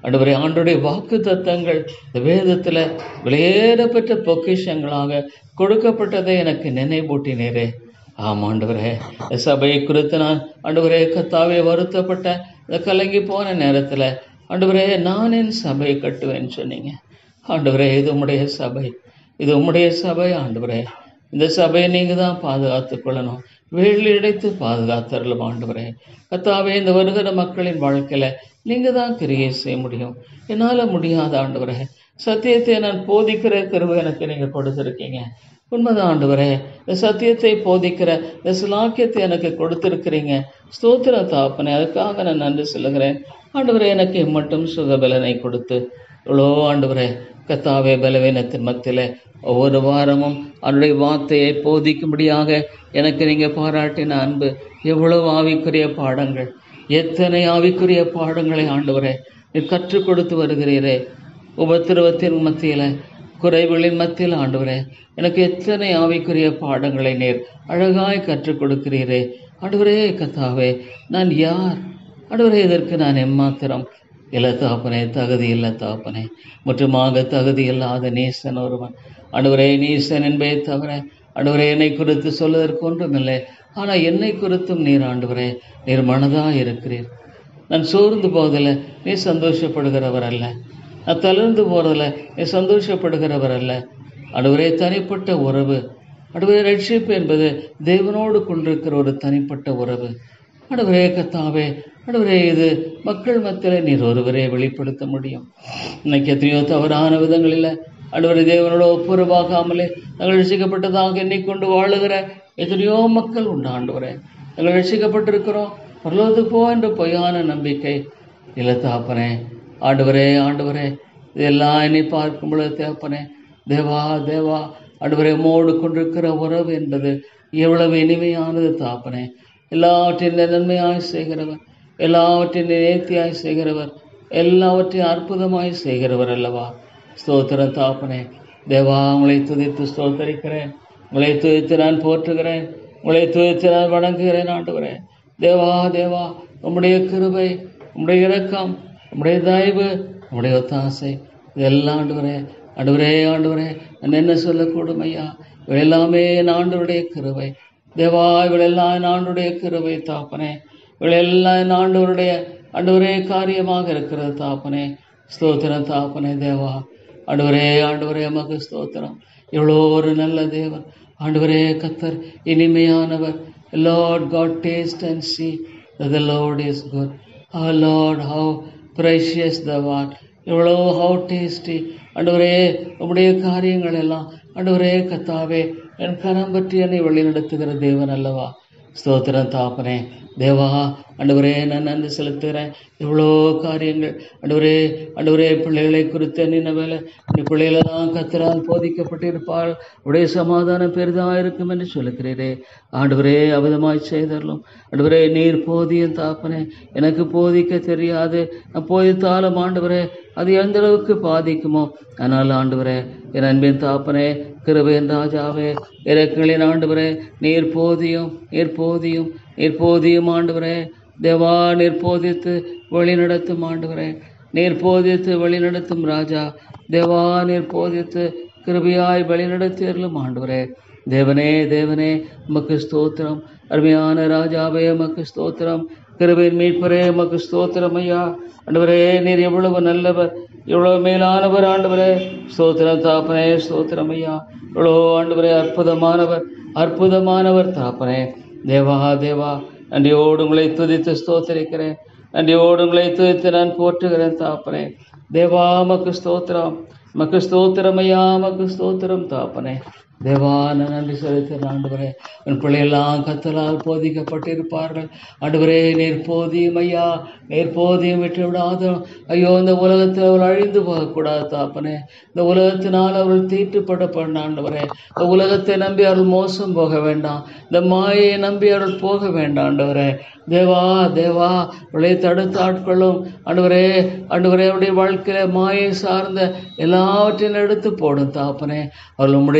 ஆண்டவரே, ஆண்டவருடைய வாக்கு தத்தங்கள் இந்த வேதத்தில் வெளியேறப்பெற்ற பொக்கிஷங்களாக கொடுக்கப்பட்டதை எனக்கு நினைவூட்டினீரே. ஆம் ஆண்டவரே, சபையை குறித்து நான் ஆண்டவரே கத்தாவே வருத்தப்பட்ட இந்த கலங்கி போன நேரத்தில் ஆண்டவரே, நான் என் சபையை கட்டுவேன்னு சொன்னீங்க. ஆண்டவரே, இது உம்முடைய சபை, இது உம்முடைய சபை. ஆண்டவரே, இந்த சபையை நீங்கள் தான் பாதுகாத்து கொள்ளணும், வேலி அடைத்து பாதுகாத்தரலும். ஆண்டவரே கத்தாவே, இந்த வருகிற மக்களின் வாழ்க்கையில் நீங்கள் தான் கிரியை செய்ய முடியும், என்னால் முடியாத. ஆண்டவரே, சத்தியத்தை நான் போதிக்கிற கருவை எனக்கு நீங்கள் கொடுத்துருக்கீங்க. உண்மைதான் ஆண்டவரே, இந்த சத்தியத்தை போதிக்கிற இந்த சிலாக்கியத்தை எனக்கு கொடுத்துருக்கிறீங்க. ஸ்தோத்திர தாப்பனே, அதுக்காக நான் நன்றி சொல்லுகிறேன். ஆண்டவரே, எனக்கு மட்டும் சுகபலனை கொடுத்து இவ்வளோ ஆண்டவரே கத்தாவே பலவீனத்தின் மத்தியில் ஒவ்வொரு வாரமும் அவருடைய வார்த்தையை போதிக்கும்படியாக எனக்கு நீங்கள் பாராட்டின அன்பு, எவ்வளவு ஆவிக்குரிய பாடங்கள், எத்தனை ஆவிக்குரிய பாடங்களை ஆண்டவரே நீர் கற்றுக் கொடுத்து வருகிறீரே. உபத்திரவத்தின் மத்தியில், குறைவுகளின் மத்தியில் ஆண்டவரே எனக்கு எத்தனை ஆவிக்குரிய பாடங்களை நீர் அழகாய் கற்றுக் கொடுக்கிறீரே. ஆண்டவரே கத்தாவே, நான் யார் ஆண்டவரே? இதற்கு நான் எம்மாத்திரம் இல்லை தாப்பனே, தகுதி இல்லை தாப்பனே, முற்றுமாக தகுதி இல்லாத நீசன் ஒருவன். ஆண்டவரே, நீசன் என்பதை தவிர ஆண்டவரே என்னை குறித்து சொல்வதற்கு ஒன்றுமில்லை. ஆனால் என்னை குறித்தும் நீர் ஆண்டவரே நீர் மனதாக இருக்கிறீர். நான் சோர்ந்து போவதில் நீ சந்தோஷப்படுகிறவர் அல்ல, நான் தளர்ந்து போகிறதில் நீ சந்தோஷப்படுகிறவர் அல்ல. ஆண்டவரே, தனிப்பட்ட உறவு ஆண்டவரே, ரட்சிப்பு என்பது தேவனோடு கொண்டிருக்கிற ஒரு தனிப்பட்ட உறவு. ஆண்டவரே கத்தாவே, ஆண்டவரே இது மக்கள் மத்தியில் நீர் ஒருவரே வெளிப்படுத்த முடியும். இன்னைக்கு எத்தனையோ தவறான விதங்களில் ஆண்டவரே தேவனோட ஒப்புரவாகாமலே நாங்கள் ரசிக்கப்பட்டதாக எண்ணிக்கொண்டு வாழுகிற எத்தனையோ மக்கள் உண்டு. ஆண்டவரே, நாங்கள் ரசிக்கப்பட்டிருக்கிறோம், பரலோகத்துக்கு போ என்ற பொய்யான நம்பிக்கை இல்லை தாப்பனே. ஆண்டவரே ஆண்டவரே இதெல்லாம் என்னை பார்க்கும் பொழுது தேப்பனே, தேவா தேவா ஆண்டவரே, மோடு கொண்டிருக்கிற உறவு என்பது எவ்வளவு இனிமையானது தாப்பனே. எல்லாவற்றையும் நன்மையாய் செய்கிறவர், எல்லாவற்றையும் நேர்த்தியாய் செய்கிறவர், எல்லாவற்றையும் அற்புதமாய் செய்கிறவர் அல்லவா. ஸ்தோத்திரம் தாப்பனே. தேவா, உங்களை துதித்து ஸ்தோத்தரிக்கிறேன், உங்களை துதித்து நான் போற்றுகிறேன், உங்களை துதித்து நான் வணங்குகிறேன். ஆண்டவரே தேவா தேவா, உம்முடைய கிருபை, உம்முடைய இரக்கம், உம்முடைய தயவு, உம்முடைய ஒத்தாசை இதெல்லாம் ஆண்டவரே ஆண்டவரே ஆண்டவரே நான் என்ன சொல்லக்கூடும் ஐயா? இவை எல்லாமே என் ஆண்டவருடைய கிருபை. தேவா, இவளெல்லாம் என் ஆண்டுடைய கிருபை தாப்பனே, இவளெல்லாம் என் ஆண்டவருடைய ஆண்டவரே காரியமாக இருக்கிறது தாப்பனே. ஸ்தோத்திரம் தாப்பனே. தேவா ஆண்டவரே ஆண்டவரே எமக்கு ஸ்தோத்திரம். இவ்வளோ ஒரு நல்ல தேவன் ஆண்டவரே கத்தர், இனிமையானவர். Lord God, taste and see that the Lord is good. Oh Lord, how precious thou art. எவ்வளோ how tasty ஆண்டவரே உம்முடைய காரியங்கள் எல்லாம். ஆண்டவரே கத்தாவே, என் கரம் பற்றி என்னை வழி நடத்துகிற தேவன் அல்லவா. ஸ்தோத்திரம் தாப்பனே. தேவா ஆண்டவரே, நான் நன்றி செலுத்துகிறேன். எவ்வளோ காரியங்கள் ஆண்டவரே ஆண்டவரே பிள்ளைகளை குறித்து என்ன வேலை, இந்த பிள்ளைகளை தான் கத்தரால் போதிக்கப்பட்டிருப்பாள், உடைய சமாதானம் பெரிதாக இருக்கும் என்று சொல்லுகிறீரே. ஆண்டவரே அவிதமாய் செய்தரலும். ஆண்டவரே நீர் போதியும் தாப்பனே, எனக்கு போதிக்க தெரியாது, நான் போதித்தாலும் ஆண்டவரே அது எந்த அளவுக்கு பாதிக்குமோ. ஆனால் ஆண்டவரே என் அன்பின் தாப்பனே, கிருபையின் ராஜாவே, இரக்கங்களின் ஆண்டவரே, நீர் போதியும் நீர் போதியும் நீர் போதியும் ஆண்டவரே. தேவா, நீர் போதித்து வழி நடத்தும் ஆண்டவரே, நீர் போதித்து வழி நடத்தும் ராஜா. தேவா, நீர் போதித்து கிருபையாய் வழி நடத்தியர்களும் ஆண்டவரே. தேவனே தேவனே உமக்கு ஸ்தோத்திரம். அருமையான ராஜாவே உமக்கு ஸ்தோத்திரம். கிருபையின் மீட்பரே உமக்கு ஸ்தோத்திரம் ஐயா. ஆண்டவரே நீர் எவ்வளவு நல்லவர், எவ்வளவு மேலானவர் ஆண்டவரே. ஸ்தோத்திரம் தாப்பனே, ஸ்தோத்திரம் ஐயா. எவ்வளோ ஆண்டவரே அற்புதமானவர், அற்புதமானவர் தாப்பனே. தேவா தேவா, நன்றியோடு உங்களை துதித்து ஸ்தோத்தரிக்கிறேன், நன்றியோடு உங்களை துதித்து நான் போற்றுகிறேன் தாப்பனே. தேவா மக்கு ஸ்தோத்திரம், மக்கு ஸ்தோத்திரம் ஐயா, மக்கு ஸ்தோத்திரம் தாப்பனே. தேவா, நான் நன்றி செலுத்துகிறேன் ஆண்டவரே. என் பிள்ளையெல்லாம் கத்தலால் போதிக்கப்பட்டிருப்பார்கள். ஆண்டவரே நீர் போதியும் ஐயா, நீர் போதியும் விட்டு விடாத ஐயோ. இந்த உலகத்தில் அவள் அழிந்து போகக்கூடாது தாப்பனே. இந்த உலகத்தினால் அவர்கள் தீட்டுப்பட பண்ண ஆண்டவரே. இந்த உலகத்தை நம்பி அவர்கள் மோசம் போக வேண்டாம், இந்த மாயை நம்பி அவர்கள் போக வேண்டாம் ஆண்டவரே. தேவா தேவா, அவளை தடுத்து ஆட்களும் ஆண்டவரே. ஆண்டவரே அவருடைய வாழ்க்கையில மாயை சார்ந்த எல்லாவற்றையும் எடுத்து போடும் தாப்பனே. அவர்கள் உம்முடைய பிள்ளைகள்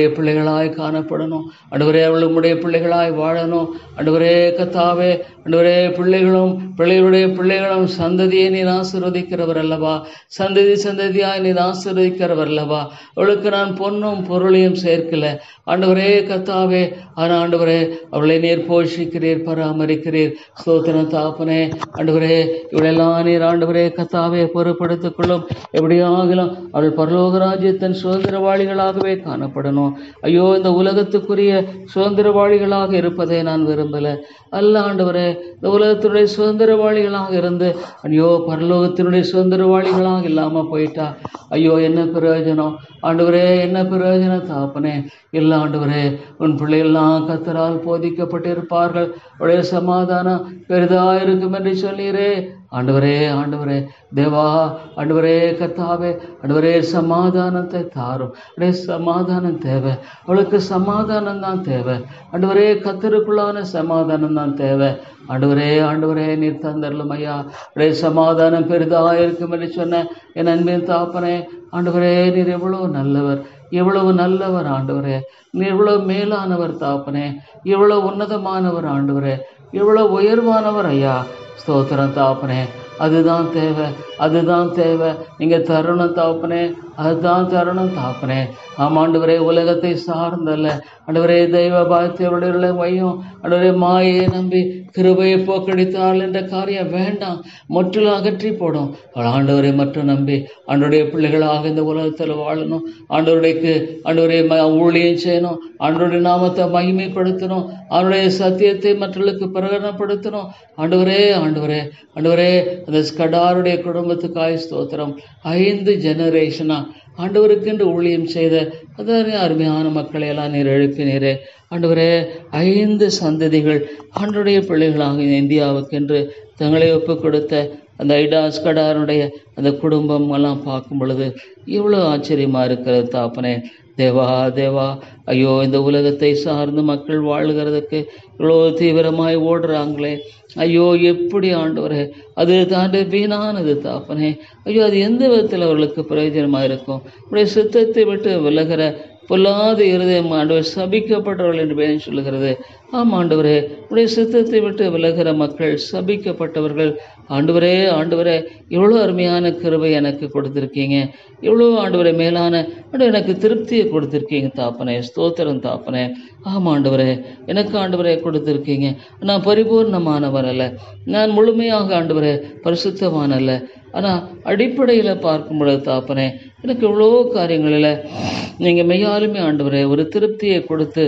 பிள்ளைகளாய் காணப்படணும். ஆண்டவரே அவர்கள் உம்முடைய பிள்ளைகளாய் வாழணும். ஆண்டவரே கர்த்தாவே, ஆண்டவரே பிள்ளைகளும் பிள்ளைகளுடைய பிள்ளைகளும் சந்ததியை நீர் ஆசீர்வதிக்கிறவர் அல்லவா, சந்ததி சந்ததியாய் நீர் ஆசீர்வதிக்கிறவர் அல்லவா. அவளுக்கு நான் பொன்னும் பொருளையும் சேர்க்கல ஆண்டவரே கர்த்தாவே, ஆனால் ஆண்டவரே அவளை நீர் போஷிக்கிறீர், பராமரிக்கிறீர். ஸ்தோத்திரம் தாப்பனே. ஆண்டவரே இவளெல்லாம் நீர் ஆண்டவரே கர்த்தாவே பொறுப்படுத்திக் கொள்ளும். எப்படியாகலாம் அவள் பரலோக ராஜ்யத்தின் சுதந்திரவாளிகளாகவே காணப்படணும். ஐயோ, இந்த உலகத்துக்குரிய சுதந்திரவாளிகளாக இருப்பதை நான் விரும்பல அல்ல ஆண்டவரே. இந்த உலகத்தினுடைய சுதந்திரவாளிகளாக இருந்து ஐயோ பரலோகத்தினுடைய சுதந்திரவாளிகளாக இல்லாம போயிட்டா ஐயோ என்ன பிரயோஜனம் ஆண்டவரே, என்ன பிரயோஜனம் தாப்பனே. இல்லை ஆண்டவரே, உன் பிள்ளைகள்லாம் கர்த்தரால் போதிக்கப்பட்டிருப்பார்கள், உடைய சமாதானம் பெரிதா இருக்கும் என்று சொல்லீரே ஆண்டவரே. ஆண்டவரே தேவா, ஆண்டவரே கர்த்தாவே, ஆண்டவரே சமாதானத்தை தாரும். அப்படியே சமாதானம் தேவை, அவளுக்கு சமாதானம் தான் தேவை ஆண்டவரே, கர்த்தருக்குள்ளான சமாதானம் தான் தேவை ஆண்டவரே. ஆண்டவரே நீர் தந்தரலும் ஐயா, அப்படியே சமாதானம் பெரிதா இருக்கும் என்று சொன்ன என் அன்பின் தாப்பனே. ஆண்டவரே நீர் எவ்வளவு நல்லவர், எவ்வளவு நல்லவர் ஆண்டவரே, நீர் எவ்வளவு மேலானவர் தாப்பனே, எவ்வளவு உன்னதமானவர் ஆண்டவரே, எவ்வளவு உயர்வானவர் ஐயா. ஸ்தோத்திரம் தாப்பனே. அதுதான் தேவை, அதுதான் தேவை. நீங்க தருணம் தாப்பனே, அதுதான் தருணம் தாப்பனே. ஆமாண்டவரே, உலகத்தை சார்ந்தல்ல ஆண்டவரே, தெய்வ பாத்தியவருடைய வையும் ஆண்டவரே, மாயை நம்பி கிருபையை போக்கடித்தாள் என்ற காரியம் வேண்டாம், முற்றிலும் அகற்றி போடும். அவள் ஆண்டவரை மட்டும் நம்பி ஆண்டவருடைய பிள்ளைகளாக இந்த உலகத்தில் வாழணும். ஆண்டவருடைக்கு ஆண்டவரை ஊழியம் செய்யணும், ஆண்டவருடைய நாமத்தை மகிமைப்படுத்தணும், அவருடைய சத்தியத்தை மற்றவர்களுக்கு பிரகடனப்படுத்தணும். ஆண்டவரே ஆண்டவரே ஆண்டவரே அந்த ஸ்கடாருடைய குடும்பத்துக்காய் ஸ்தோத்திரம். ஐந்து ஜெனரேஷனா ஆண்டவருக்கென்று ஊழியம் செய்த அதாவது அருமையான மக்களை எல்லாம் நீர் எழுப்பினீரே ஆண்டவரே. ஐந்து சந்ததிகள் ஆண்டவருடைய பிள்ளைகளாக இந்தியாவுக்கென்று தங்களை ஒப்பு கொடுத்த அந்த ஐடாஸ் கடாருடைய அந்த குடும்பம் எல்லாம் பார்க்கும் பொழுது இவ்வளோ ஆச்சரியமா இருக்கிறது தாப்பனே. தேவா தேவா, ஐயோ இந்த உலகத்தை சார்ந்து மக்கள் வாழ்கிறதுக்கு இவ்வளோ தீவிரமாய் ஓடுறாங்களே ஐயோ, எப்படி ஆண்டவரே அது தாண்டி வீணானது தாப்பனே. ஐயோ அது எந்த விதத்தில் அவர்களுக்கு பிரயோஜனமாக இருக்கும்? உடைய சித்தத்தை விட்டு விலகிற பொல்லாத இருதயம் ஆண்டவர் சபிக்கப்பட்டவர்கள் என்று பேர் சொல்லுகிறது. ஆம் ஆண்டவரே, உடைய சித்தத்தை விட்டு விலகிற மக்கள் சபிக்கப்பட்டவர்கள். ஆண்டவரே ஆண்டவரே, இவ்வளோ அருமையான கிருபை எனக்கு கொடுத்துருக்கீங்க, இவ்வளோ ஆண்டவரே மேலான ஆண்டவர் எனக்கு திருப்தியை கொடுத்துருக்கீங்க தாப்பனே. ஸ்தோத்திரம் தாப்பனே. ஆமாம் ஆண்டவரே, எனக்கு ஆண்டவரே கொடுத்துருக்கீங்க. நான் பரிபூர்ணமானவர் அல்ல, நான் முழுமையாக ஆண்டவரே பரிசுத்தவான் அல்ல. ஆனால் அடிப்படையில் பார்க்கும் பொழுது தாப்பனே, எனக்கு இவ்வளோ காரியங்களில் நீங்கள் மெய்யாலுமே ஆண்டவரே ஒரு திருப்தியை கொடுத்து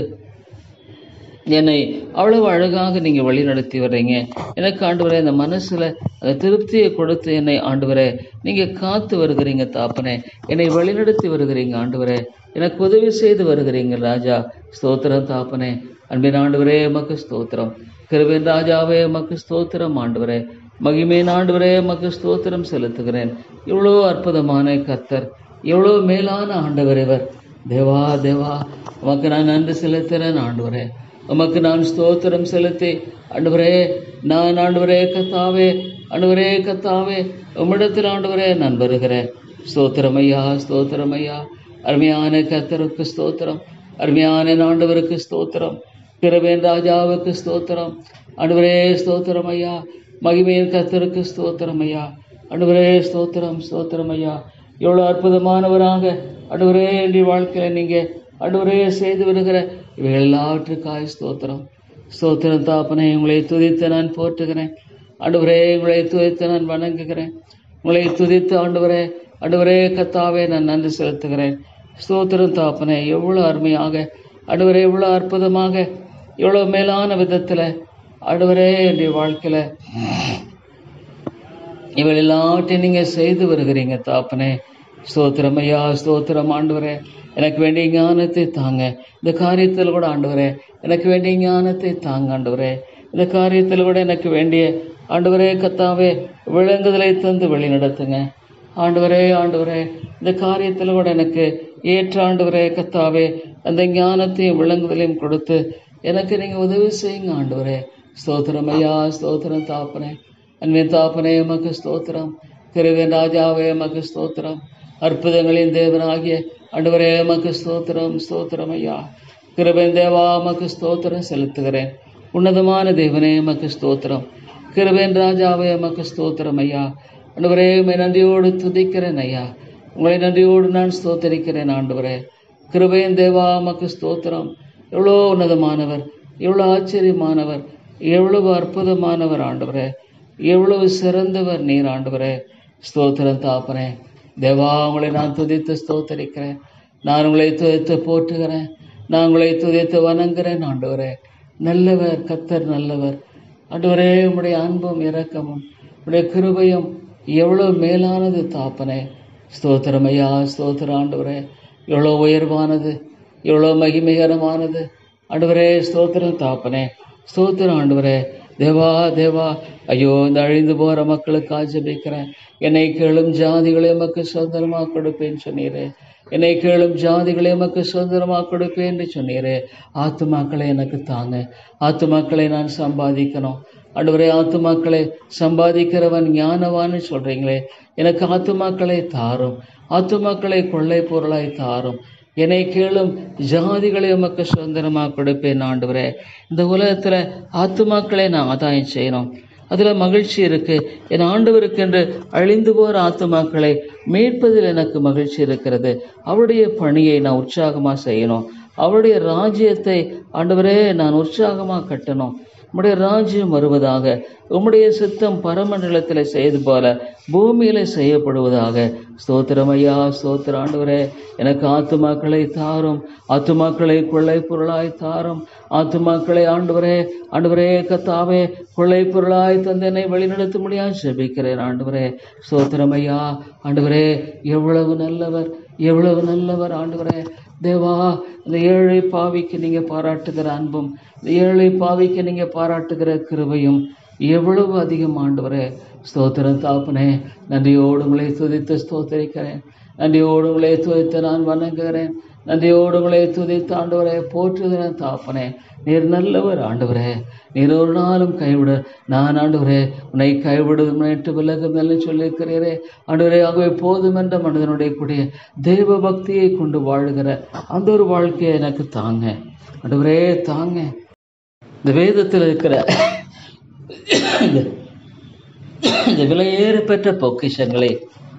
என்னை அவ்வளவு அழகாக நீங்கள் வழி நடத்தி வர்றீங்க. எனக்கு ஆண்டவரே அந்த மனசில் அந்த திருப்தியை கொடுத்து என்னை ஆண்டவரே நீங்கள் காத்து வருகிறீங்க தாப்பனே, என்னை வழிநடத்தி வருகிறீங்க ஆண்டவரே, எனக்கு உதவி செய்து வருகிறீங்க ராஜா. ஸ்தோத்திரம் தாப்பனே. அன்பின் ஆண்டவரே எமக்கு ஸ்தோத்திரம். கிருபையின் ராஜாவே எமக்கு ஸ்தோத்திரம் ஆண்டவரே. மகிமையின் ஆண்டவரே எமக்கு ஸ்தோத்திரம் செலுத்துகிறேன். இவ்வளோ அற்புதமான கர்த்தர், எவ்வளோ மேலான ஆண்டவர் இவர். தேவா தேவா, உமக்கு நான் நன்றி செலுத்துகிறேன் ஆண்டவரே, உமக்கு நான் ஸ்தோத்திரம் செலுத்தி ஆண்டவரே, நான் ஆண்டவரே கத்தாவே, ஆண்டவரே கத்தாவே உம்மிடத்தில் ஆண்டவரே நான் வருகிறேன். ஸ்தோத்திரமையா ஸ்தோத்திரமையா. அருமையான கர்த்தருக்கு ஸ்தோத்திரம், அருமையான ஆண்டவருக்கு ஸ்தோத்திரம், கிருபையின் ராஜாவுக்கு ஸ்தோத்திரம் ஆண்டவரே. ஸ்தோத்திரம் ஐயா. மகிமையின் கர்த்தருக்கு ஸ்தோத்திரம் ஐயா. ஆண்டவரே ஸ்தோத்திரம் ஸ்தோத்திரம் ஐயா. எவ்வளோ அற்புதமானவராக ஆண்டவரே என்னுடைய வாழ்க்கையில் நீங்கள் ஆண்டவரே செய்து வருகிற இவைகள் எல்லாவற்றுக்காய் ஸ்தோத்திரம் ஸ்தோத்திரம் தாப்பனே. உங்களை துதித்து நான் போற்றுகிறேன் ஆண்டவரே, உங்களை துதித்து நான் வணங்குகிறேன், உங்களை துதித்து ஆண்டவரே ஆண்டவரே கத்தாவே நான் நன்றி செலுத்துகிறேன். ஸ்தோத்திரம் தாப்பனே. எவ்வளோ அருமையாக ஆண்டவரே, எவ்வளோ அற்புதமாக, எவ்வளோ மேலான விதத்தில் ஆண்டவரே என்னுடைய வாழ்க்கையில் இவள் எல்லாவற்றையும் நீங்கள் செய்து வருகிறீங்க தாப்பனே. ஸ்தோத்திரம் ஐயா. ஸ்தோத்திரம் ஆண்டவரே. எனக்கு வேண்டிய ஞானத்தை தாங்க இந்த காரியத்தில் கூட ஆண்டவரே, எனக்கு வேண்டிய ஞானத்தை தாங்க ஆண்டவரே. இந்த காரியத்தில் கூட எனக்கு வேண்டிய ஆண்டவரே கத்தாவே விளங்குதலை தந்து வழி நடத்துங்க ஆண்டவரே. ஆண்டவரே இந்த காரியத்தில் கூட எனக்கு ஏற்ற ஆண்டவரே கத்தாவே அந்த ஞானத்தையும் விளங்குதலையும் கொடுத்து எனக்கு நீங்கள் உதவி செய்யுங்க ஆண்டவரே. ஸ்தோத்திரம் ஐயா. ஸ்தோத்திரம் தாப்பனே. அன்பின் தாப்பனே எமக்கு ஸ்தோத்திரம். கிருபையின் ராஜாவே எமக்கு ஸ்தோத்திரம். அற்புதங்களின் தேவனாகிய ஆண்டவரே எமக்கு ஸ்தோத்திரம் ஸ்தோத்திரம் ஐயா. கிருபையின் தேவா உமக்கு ஸ்தோத்திரம் செலுத்துகிறேன். உன்னதமான தேவனே உமக்கு ஸ்தோத்திரம். கிருபையின் ராஜாவே உமக்கு ஸ்தோத்திரம் ஐயா. ஆண்டவரே உம்மை நன்றியோடு துதிக்கிறேன் ஐயா. உங்களை நன்றியோடு நான் ஸ்தோத்தரிக்கிறேன் ஆண்டவரே. கிருபையின் தேவா உமக்கு ஸ்தோத்திரம். எவ்வளோ உன்னதமானவர், எவ்வளோ ஆச்சரியமானவர், எவ்வளவு அற்புதமானவர் ஆண்டவரே. எவ்வளவு சிறந்தவர் நீர் ஆண்டவரே. ஸ்தோத்திரம் தாப்பனே. தேவா உங்களை நான் துதித்து ஸ்தோத்தரிக்கிறேன். நான் உங்களை துதித்து போற்றுகிறேன். நான் உங்களை துதித்து வணங்குகிறேன் ஆண்டவரே. நல்லவர் கர்த்தர் நல்லவர் ஆண்டவரே. உம்முடைய அன்பும் இரக்கமும் உடைய கிருபையும் எவ்வளவு மேலானது தாப்பனே. ஸ்தோத்திரம் ஐயா. ஸ்தோத்திரம் ஆண்டவரே. எவ்வளோ உயர்வானது, எவ்வளோ மகிமைகரமானது ஆண்டவரே. ஸ்தோத்திரம் தாப்பனே. ஸ்தோத்திரம் ஆண்டவரே. தேவா தேவா ஐயோ இந்த அழிந்து போகிற மக்களுக்கு ஜெபிக்கிறேன். என்னை கேளும் ஜாதிகளை எமக்கு சுதந்திரமாக கொடுப்பேன்னு சொன்னீரே. என்னை கேளும் ஜாதிகளை எமக்கு சுதந்திரமாக கொடுப்பேன் என்று சொன்னீரே. ஆத்துமாக்களை எனக்கு தாங்க. ஆத்துமாக்களை நான் சம்பாதிக்கணும் ஆண்டவரே. ஆத்துமாக்களை சம்பாதிக்கிறவன் ஞானவான்னு சொல்றீங்களே. எனக்கு ஆத்துமாக்களை தாரும். ஆத்துமாக்களை கொள்ளை பொருளாய் தாரும். என்னை கேளும் ஜாதிகளை உமக்கு சுதந்திரமாக கொடுப்பேன் ஆண்டவரே. இந்த உலகத்தில் ஆத்துமாக்களை நான் ஆதாயம் செய்யணும். அதில் மகிழ்ச்சி இருக்கு. என் ஆண்டவருக்கு என்று அழிந்து போகிற ஆத்துமாக்களை மீட்பதில் எனக்கு மகிழ்ச்சி இருக்கிறது. அவருடைய பணியை நான் உற்சாகமாக செய்யணும். அவருடைய ராஜ்யத்தை ஆண்டவரே நான் உற்சாகமாக கட்டணும். உம்முடைய ராஜ்யம் வருவதாக, உம்முடைய சித்தம் பரமண்டலத்தில் செய்து போல பூமியில செய்யப்படுவதாக. ஸ்தோத்திரம் ஐயா. ஸ்தோத்திர ஆண்டவரே. எனக்கு ஆத்துமாக்களை தாரும். ஆத்துமாக்களை கொள்ளை பொருளாய் தாரும். ஆத்துமாக்களை ஆண்டவரே ஆண்டவரே கத்தாவே கொள்ளை பொருளாய் தந்தனை வழிநடத்த முடியாது ஜெபிக்கிறேன் ஆண்டவரே. ஸ்தோத்திரம் ஐயா. ஆண்டவரே எவ்வளவு நல்லவர், எவ்வளவு நல்லவர் ஆண்டவரே. தேவா இந்த ஏழை பாவிக்கு நீங்க பாராட்டுகிற அன்பும், இந்த ஏழை பாவிக்கு நீங்க பாராட்டுகிற கிருபையும் எவ்வளவு அதிகம் ஆண்டவரே. ஸ்தோத்திரம் தாப்பனே. நன்றியோடு உங்களை துதித்து ஸ்தோத்தரிக்கிறேன். நன்றியோடு உங்களை துதித்து நான் வணங்குகிறேன். நன்றியோடு உங்களை துதித்து ஆண்டவரே போற்றுகிறேன் தாப்பனே. நீர் நல்லவர் ஆண்டவரே. நீர் ஒரு நாளும் கைவிட நான் ஆண்டவரே உன்னை கைவிடுவேன் என்று விலகும் என்று சொல்லியிருக்கிறீரே ஆண்டவரே. ஆகவே போதும் என்ற மனிதனுடைய கூடிய தெய்வ பக்தியை கொண்டு வாழுகிற அந்த ஒரு வாழ்க்கையை எனக்கு தாங்க ஆண்டவரே, தாங்க. இந்த வேதத்தில் இருக்கிற இந்த விலையேற பெற்ற பொக்கிஷங்களை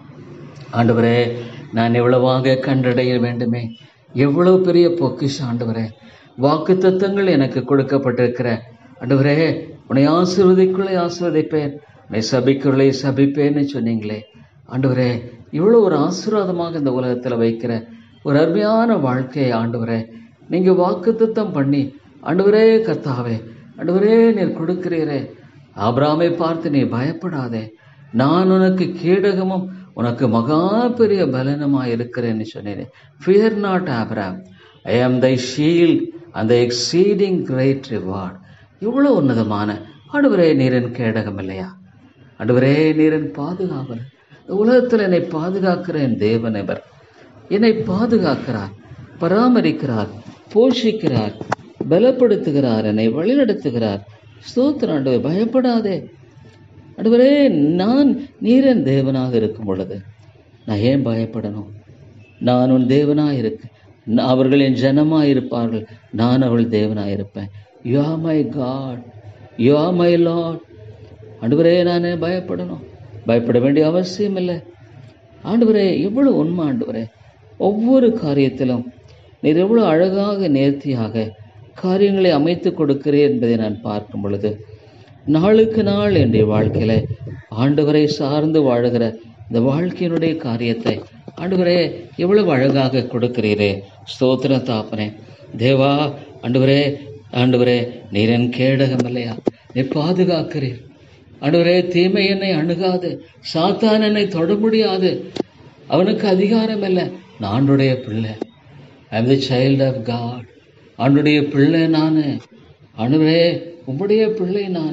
ஆண்டவரே நான் எவ்வளவாக கண்டடைய வேண்டுமே. எவ்வளவு பெரிய பொக்கிஷம் ஆண்டவரே. வாக்கு தத்தங்கள் எனக்கு கொடுக்கப்பட்டிருக்கிற ஆண்டவரே. உன்னை ஆசீர்வதிக்குள்ளே ஆசீர்வதிப்பேன், உன்னை சபிக்குள்ளே சபிப்பேன்னு சொன்னீங்களே ஆண்டவரே. இவ்வளோ ஒரு ஆசீர்வாதமாக இந்த உலகத்தில் வைக்கிற ஒரு அருமையான வாழ்க்கையை ஆண்டவரே நீங்கள் வாக்கு தத்தம் பண்ணி ஆண்டவரே கர்த்தாவே ஆண்டவரே நீர் கொடுக்கிறீரே. ஆபிரகாமை பார்த்து நீ பயப்படாதே, நான் உனக்கு கேடகமும் உனக்கு மகா பெரிய பலனுமாய் இருக்கிறேன்னு சொன்னேன். Fear not Abraham, I am thy shield and the exceeding great reward. இவ்வளோ உன்னதமான ஆண்டவரே நீரின் கேடகம் இல்லையா ஆண்டவரே. நீரின் பாதுகாவல். உலகத்தில் என்னை பாதுகாக்கிற என் தேவன் எவர். என்னை பாதுகாக்கிறார், பராமரிக்கிறார், போஷிக்கிறார், பலப்படுத்துகிறார், என்னை வழிநடத்துகிறார். ஸ்தோத்திரம் ஆண்டவரே. பயப்படாதே ஆண்டவரே. நான் நீரன் தேவனாக இருக்கும் பொழுது நான் ஏன் பயப்படணும்? நான் உன் தேவனாக இருக்க, அவர்கள் என் ஜனமாக இருப்பார்கள், நான் அவள் தேவனாக இருப்பேன். You are my God, you are my Lord. ஆண்டவரே நான் பயப்படணும்? பயப்பட வேண்டிய அவசியம் இல்லை ஆண்டவரே. எவ்வளோ உண்மை ஆண்டவரே. ஒவ்வொரு காரியத்திலும் நீர் எவ்வளோ அழகாக நேர்த்தியாக காரியங்களை அமைத்து கொடுக்கிறேன் என்பதை நான் பார்க்கும் பொழுது நாளுக்கு நாள் என்னுடைய வாழ்க்கையில ஆண்டவரை சார்ந்து வாழுகிற இந்த வாழ்க்கையினுடைய காரியத்தை ஆண்டவரே எவ்வளவு அழகாக கொடுக்கிறீரே. ஸ்தோத்திரம் தாப்பனே. தேவா ஆண்டவரே ஆண்டவரே நீர் என் கேடகம் இல்லையா, நீர் பாதுகாக்கிறீர் ஆண்டவரே. தீமை என்னை அணுகாது, சாத்தான் என்னை தொட முடியாது, அவனுக்கு அதிகாரம் இல்லை. நான் ஆண்டுடைய பிள்ளை, I am the child of God. ஆண்டுடைய பிள்ளை நான் ஆண்டவரே, உம்முடைய பிள்ளை நான்.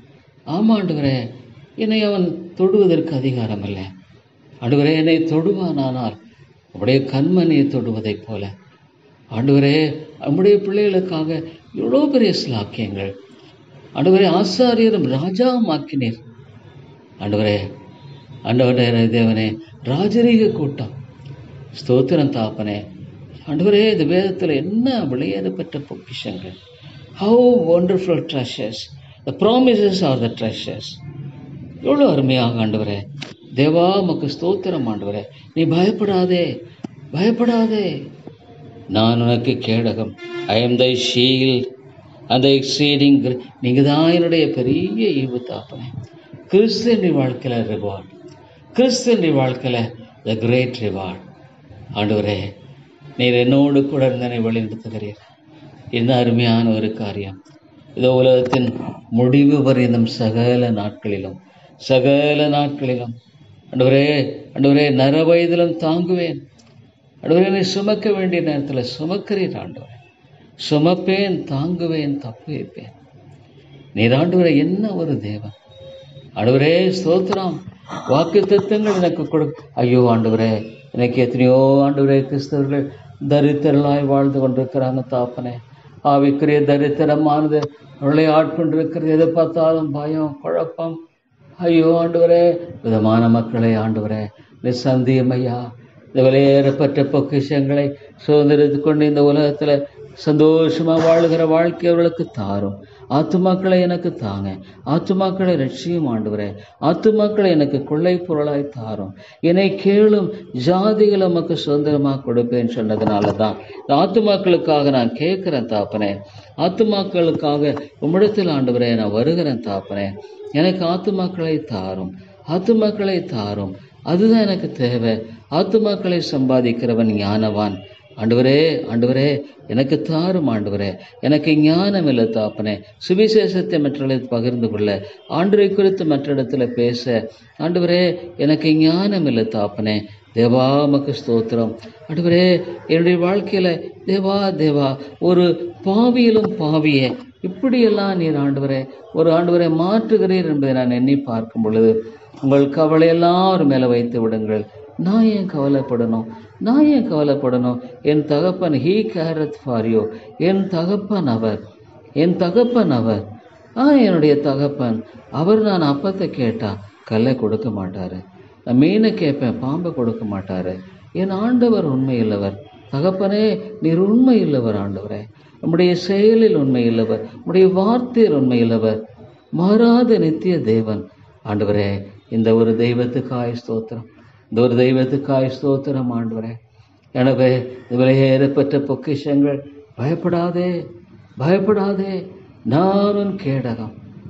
ஆமா ஆண்டவரே, என்னை அவன் தொடுவதற்கு அதிகாரம் இல்லை ஆண்டவரே. என்னை தொடுவானானால் உம்முடைய கண்மணியை தொடுவதைப் போல ஆண்டவரே நம்முடைய பிள்ளைகளுக்காக எவ்வளோ பெரிய ஸ்லாக்கியங்கள் ஆண்டவரே. ஆசாரியரும் ராஜாவும் ஆக்கினீர் ஆண்டவரே. ஆண்டவரே தேவனே, ராஜரீக கூட்டம். ஸ்தோத்திரம் தாப்பனே. ஆண்டவரே, இந்த வேதத்தில் என்ன விளையாடப்பட்ட பொக்கிஷங்கள்! How wonderful treasures! The promises are the treasures. எவ்வளோ அருமையாக ஆண்டவரே! தேவா, உமக்கு ஸ்தோத்திரம் ஆண்டவரே. நீ பயப்படாதே, பயப்படாதே. நான் உனக்கு கேடகம். I am thy shield and thy exceeding. நீங்கள் தான் என்னுடைய பெரிய ஈவு தாப்பனே. கிறிஸ்தனுடைய வாழ்க்கையில் ரிவார்ட், கிறிஸ்தனுடைய வாழ்க்கையில் த கிரேட் ரிவார்ட். ஆண்டவரே, நீர் என்னோடு கூட இருந்தனை வழிநடத்துகிறீர். இந்த அருமையான ஒரு காரியம். இதோ உலகத்தின் முடிவு வரைந்தும் சகல நாட்களிலும் சகல நாட்களிலும் ஆண்டவரே, ஆண்டவரே, நர வயதிலும் தாங்குவேன். ஆண்டவரே, என்னை சுமக்க வேண்டிய நேரத்தில் சுமக்கிறீர் ஆண்டவரே. சுமப்பேன், தாங்குவேன், தப்பு வைப்பேன். நீர் ஆண்டவரே என்ன ஒரு தேவன்! ஆண்டவரே ஸ்தோத்திரம். வாக்கு தத்தங்கள் எனக்கு கொடு. ஐயோ ஆண்டவரே, எனக்கு எத்தனையோ ஆண்டவரே கிறிஸ்தவர்கள் தரித்திரலாய் வாழ்ந்து கொண்டிருக்கிறாங்க தாப்பனே. ஆவிக்குரிய தரித்திரமானது அவளை ஆட்கொண்டிருக்கிறது. எதை பார்த்தாலும் பயம், குழப்பம். ஐயோ ஆண்டவரே, விதமான மக்களை ஆண்டவரே நீ சந்தியம் ஐயா. இந்த விலையேறப்பட்ட பொக்கிஷங்களை சுதந்திரத்து கொண்டு இந்த உலகத்தில் சந்தோஷமாக வாழுகிற வாழ்க்கை அவர்களுக்கு தாரும். ஆத்துமாக்களை எனக்கு தாங்க, ஆத்துமாக்களை ரட்சியும் ஆண்டவரே. ஆத்துமாக்களை எனக்கு கொள்ளை பொருளாய் தாரும். என்னை கேளும், ஜாதிகளை நமக்கு சுதந்திரமாக கொடுப்பேன்னு சொன்னதுனால தான் இந்த ஆத்துமாக்களுக்காக நான் கேட்குறேன் தாப்பனே. ஆத்துமாக்களுக்காக உம்மிடத்தில் ஆண்டவரே நான் வருகிறேன் தாப்பனே. எனக்கு ஆத்துமாக்களை தாரும், ஆத்துமாக்களை தாரும். அதுதான் எனக்கு தேவை. ஆத்துமாக்களை சம்பாதிக்கிறவன் ஞானவான். ஆண்டவரே, ஆண்டவரே, எனக்கு தாரும் ஆண்டவரே. எனக்கு ஞானம் இல்லை தாப்பனே. சுவிசேஷத்தை மற்றவர்களுக்கு பகிர்ந்து கொள்ள, ஆண்டவரை குறித்து மற்ற இடத்துல பேச ஆண்டவரே எனக்கு ஞானம் இல்லை தாப்பனே. தேவா, உமக்கு ஸ்தோத்திரம் ஆண்டவரே. என்னுடைய வாழ்க்கையில் தேவா தேவா ஒரு பாவியிலும் பாவியே இப்படியெல்லாம் நீர் ஆண்டவரே ஒரு ஆண்டவரை மாற்றுகிறீர் என்பதை நான் எண்ணி பார்க்கும் பொழுது உங்கள் கவலையெல்லாம் ஒரு மேலே வைத்து விடுங்கள். நான் ஏன் கவலைப்படணும்? நான் ஏன் கவலைப்படணும்? என் தகப்பன் ஹீ கேரத் ஃபார் யூ. என் தகப்பன் அவர், என் தகப்பன் அவர். ஆ என்னுடைய தகப்பன் அவர். நான் அப்பத்தை கேட்டால் கல்லை கொடுக்க மாட்டார். நான் மீனை கேட்பேன், பாம்பை கொடுக்க மாட்டார். என் ஆண்டவர் உண்மை இல்லவர். தகப்பனே, நீர் உண்மை இல்லவர் ஆண்டவரே. நம்முடைய செயலில் உண்மை இல்லவர், நம்முடைய வார்த்தையில் உண்மை இல்லவர். மாறாத நித்திய தேவன் ஆண்டவரே. இந்த ஒரு தெய்வத்துக்காய் ஸ்தோத்திரம், இந்த ஒரு தெய்வத்துக்காய் ஸ்தோத்திரம் ஆண்டவரே. எனவே விலையேறப்பட்ட பொக்கிஷங்கள், பயப்படாதே, பயப்படாதே, நான் உன் கேடகம்,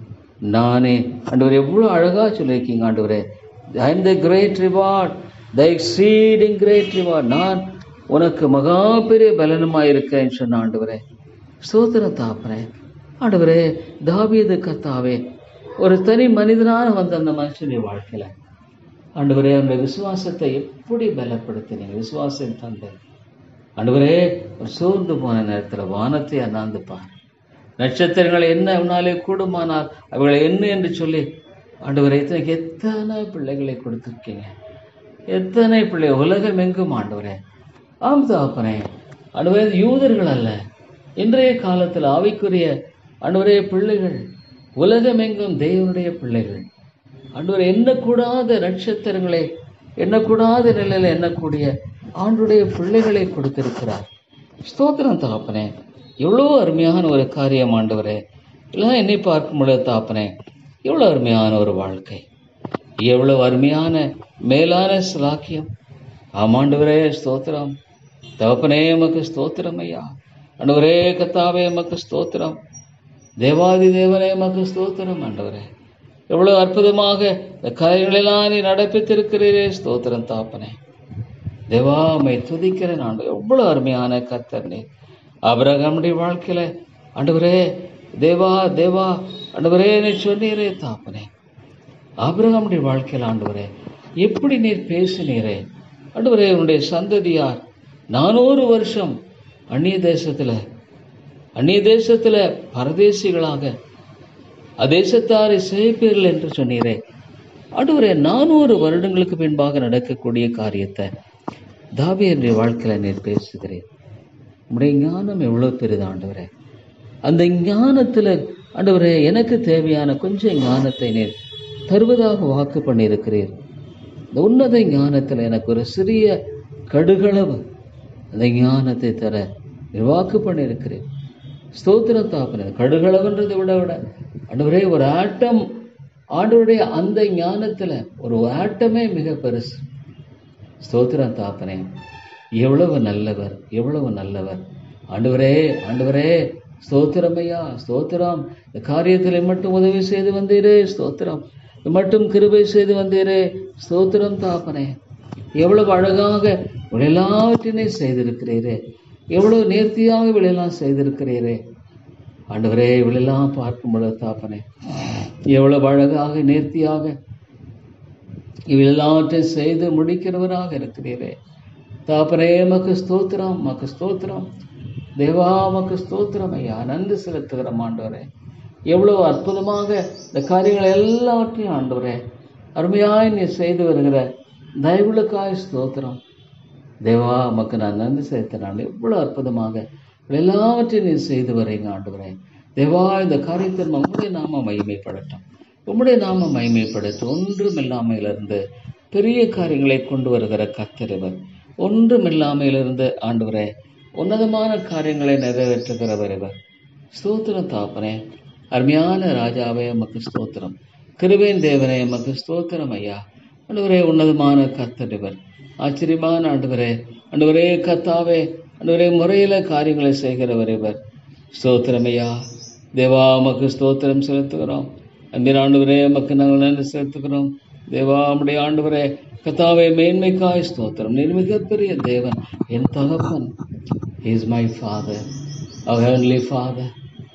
நானே. ஆண்டவரே எவ்வளோ அழகாக சொல்லியிருக்கீங்க ஆண்டவரே. I am the great reward, the exceeding great reward. நான் உனக்கு மகா பெரிய பலனுமாக இருக்கேன்னு சொன்ன ஆண்டவரே. ஸ்தோத்திரம் தாப்பனே. ஆண்டவரே, தாவீது கர்த்தாவே ஒரு தனி மனிதனாக வந்த அந்த மனுஷனுடைய வாழ்க்கையில் ஆண்டவரே அந்த விசுவாசத்தை எப்படி பலப்படுத்தினீங்க? விசுவாசம் தந்தை ஆண்டவரே. ஒரு சோர்ந்து போன நேரத்தில் வானத்தை அண்ணாந்து பார். நட்சத்திரங்களை என்ன உன்னாலே கூடுமானால் அவர்களை என்ன என்று சொல்லி ஆண்டவரே இத்தனைக்கு எத்தனை பிள்ளைகளை கொடுத்துருக்கீங்க, எத்தனை பிள்ளை உலகம் எங்கும் ஆண்டவரே. ஆம் தாப்பனே. ஆண்டவரே, யூதர்கள் அல்ல, இன்றைய காலத்தில் ஆவிக்குரிய ஆண்டவரே பிள்ளைகள் உலகமெங்கும் தேவனுடைய பிள்ளைகள் ஆண்டவரே எண்ணக்கூடாத நட்சத்திரங்களை எண்ணக்கூடாத நிலையில் எண்ணக்கூடிய ஆண்டுடைய பிள்ளைகளை கொடுத்திருக்கிறார். ஸ்தோத்திரம் தாப்பனே. எவ்வளோ அருமையான ஒரு காரியம் ஆண்டவரே. எல்லாம் என்னை பார்க்கும் பொழுது தாப்பனே, எவ்வளோ அருமையான ஒரு வாழ்க்கை, எவ்வளோ அருமையான மேலான சிலாக்கியம். ஆமாண்டவரே ஸ்தோத்திரம் தகப்பனே, எமக்கு ஸ்தோத்திரம் ஐயா. ஆண்டவரே கர்த்தாவே எமக்கு ஸ்தோத்திரம். தேவாதி தேவனே எமக்கு ஸ்தோத்திரம் ஆண்டவரே. எவ்வளோ அற்புதமாக இந்த காரியங்களெல்லாம் நீ நடப்பித்திருக்கிறீரே. ஸ்தோத்திரம் தாப்பனே. தேவாமை துதிக்கிறேன் ஆண்டு. எவ்வளோ அருமையான கர்த்தர் நீ. ஆபிரகாமுடைய வாழ்க்கையில ஆண்டவரே தேவா தேவா ஆண்டவரே நீ சொன்னீரே தாப்பனே. ஆபிரகாமுடைய வாழ்க்கையில் ஆண்டவரே எப்படி நீர் பேசினீரே ஆண்டவரே. உன்னுடைய சந்ததியார் நானூறு வருஷம் அந்நிய தேசத்தில் அந்நிய தேசத்தில் பரதேசிகளாக அதேசத்தாரை சேய்ப்பீர்கள் என்று சொன்னீரே ஆண்டவரே. நானூறு வருடங்களுக்கு பின்பாக நடக்கக்கூடிய காரியத்தை தாவீதுடைய வாழ்க்கையில் நீர் பேசுகிறேன். உங்களுடைய ஞானம் எவ்வளோ பெரிது ஆண்டவரே. அந்த ஞானத்தில் ஆண்டவரே எனக்கு தேவையான கொஞ்சம் ஞானத்தை நீர் தருவதாக வாக்கு பண்ணியிருக்கிறீர். இந்த உன்னத ஞானத்தில் எனக்கு ஒரு சிறிய கடுகளவு அந்த ஞானத்தை தர நிர்வாக்கு பண்ணியிருக்கிறேன். ஸ்தோத்திரம் தாப்பனே. கடுகளவுன்றதை விட விட ஆண்டவரே ஒரு ஆட்டம், ஆண்டவருடைய அந்த ஞானத்துல ஒரு ஆட்டமே மிக பெருசு. ஸ்தோத்திரம் தாப்பனே. எவ்வளவு நல்லவர், எவ்வளவு நல்லவர் ஆண்டவரே. ஆண்டவரே ஸ்தோத்திரம் ஐயா, ஸ்தோத்திரம். இந்த காரியத்திலே மட்டும் உதவி செய்து வந்தீரே, ஸ்தோத்திரம். மட்டும் கிருபை செய்து வந்தீரே, ஸ்தோத்திரம் தாப்பனே. எவ்வளவு அழகாக எல்லாவற்றினை செய்திருக்கிறீரே, எவ்வளவு நேர்த்தியாக இவளெல்லாம் செய்திருக்கிறீரே ஆண்டவரே. இவளெல்லாம் பார்க்கும் பொழுது தாப்பனே, எவ்வளவு அழகாக நேர்த்தியாக இவளெல்லாவற்றையும் செய்து முடிக்கிறவராக இருக்கிறீரே தாப்பனே. மக்கு ஸ்தோத்திரம், மக்கு ஸ்தோத்திரம் தேவா, மக்கு ஸ்தோத்திரம் ஐயா. நன்றி செலுத்துகிறோம் ஆண்டவரே. எவ்வளவு அற்புதமாக இந்த காரியங்களை எல்லாவற்றையும் ஆண்டவரே அருமையாய் நீ செய்து வருகிற தயவுகளுக்காய் ஸ்தோத்திரம் தேவா. மக்கு நான் நன்றி செலுத்தினான். எவ்வளவு அற்புதமாக எல்லாவற்றையும் நீ செய்து வரீங்க ஆண்டவரே தேவா. இந்த காரியத்தில் உம்முடைய நாம மகிமைப்படட்டும், உம்முடைய நாம மகிமைப்படுத்த. ஒன்றும் இல்லாமையிலிருந்து பெரிய காரியங்களை கொண்டு வருகிற கர்த்தர், ஒன்றும் இல்லாமையிலிருந்து ஆண்டவரே உன்னதமான காரியங்களை நிறைவேற்றுகிறவர் இவர். ஸ்தோத்திரம் தாப்பனே. அருமையான ராஜாவே எமக்கு ஸ்தோத்திரம். கிருபையின் தேவனே எமக்கு ஸ்தோத்திரம் ஐயா. ஆண்டவரே உன்னதமான கர்த்தர் இவர். ஆச்சரியமான ஆண்டவரே, ஆண்டவரே கர்த்தாவே, ஆண்டவரே முறையில காரியங்களை செய்கிறவர் இவர். ஸ்தோத்திரம் ஐயா தேவா. எமக்கு ஸ்தோத்திரம் செலுத்துகிறோம். அன்பின் ஆண்டவரே எமக்கு நாங்கள் நன்றி செலுத்துகிறோம் தேவா. நம்முடைய ஆண்டவரே கர்த்தாவே மேன்மைக்காய் ஸ்தோத்திரம். நீர் மிகப்பெரிய தேவன், என் தகப்பன். He is my Father, our Heavenly Father,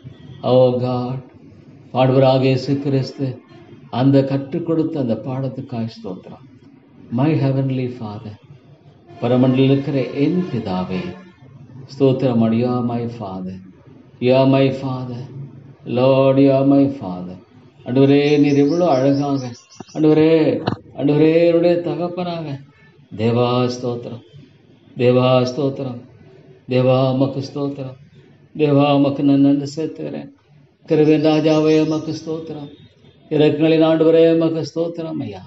our God. ஆண்டவராக இயேசு கிறிஸ்து அந்த கற்றுக் கொடுத்த அந்த பாடத்துக்காய் ஸ்தோத்திரம். மை ஹெவன்லி ஃபாதர், பரமண்டலில் இருக்கிற என் பிதாவே ஸ்தோத்திரம். You are my father, you are my father Lord, you are my father. ஆண்டவரே நீர் எவ்வளோ அழகாக, ஆண்டவரே ஆண்டவரே என்னுடைய தகப்பனாக. தேவா ஸ்தோத்திரம், தேவா ஸ்தோத்திரம், தேவா மக்கு ஸ்தோத்திரம். தேவா மக்கு நான் நன்றி சேர்த்துக்கிறேன். கிருபையின் ராஜாவே மக்கு ஸ்தோத்திரம். இரக்கங்களின் ஆண்டவரே மக்கு ஸ்தோத்திரம் ஐயா.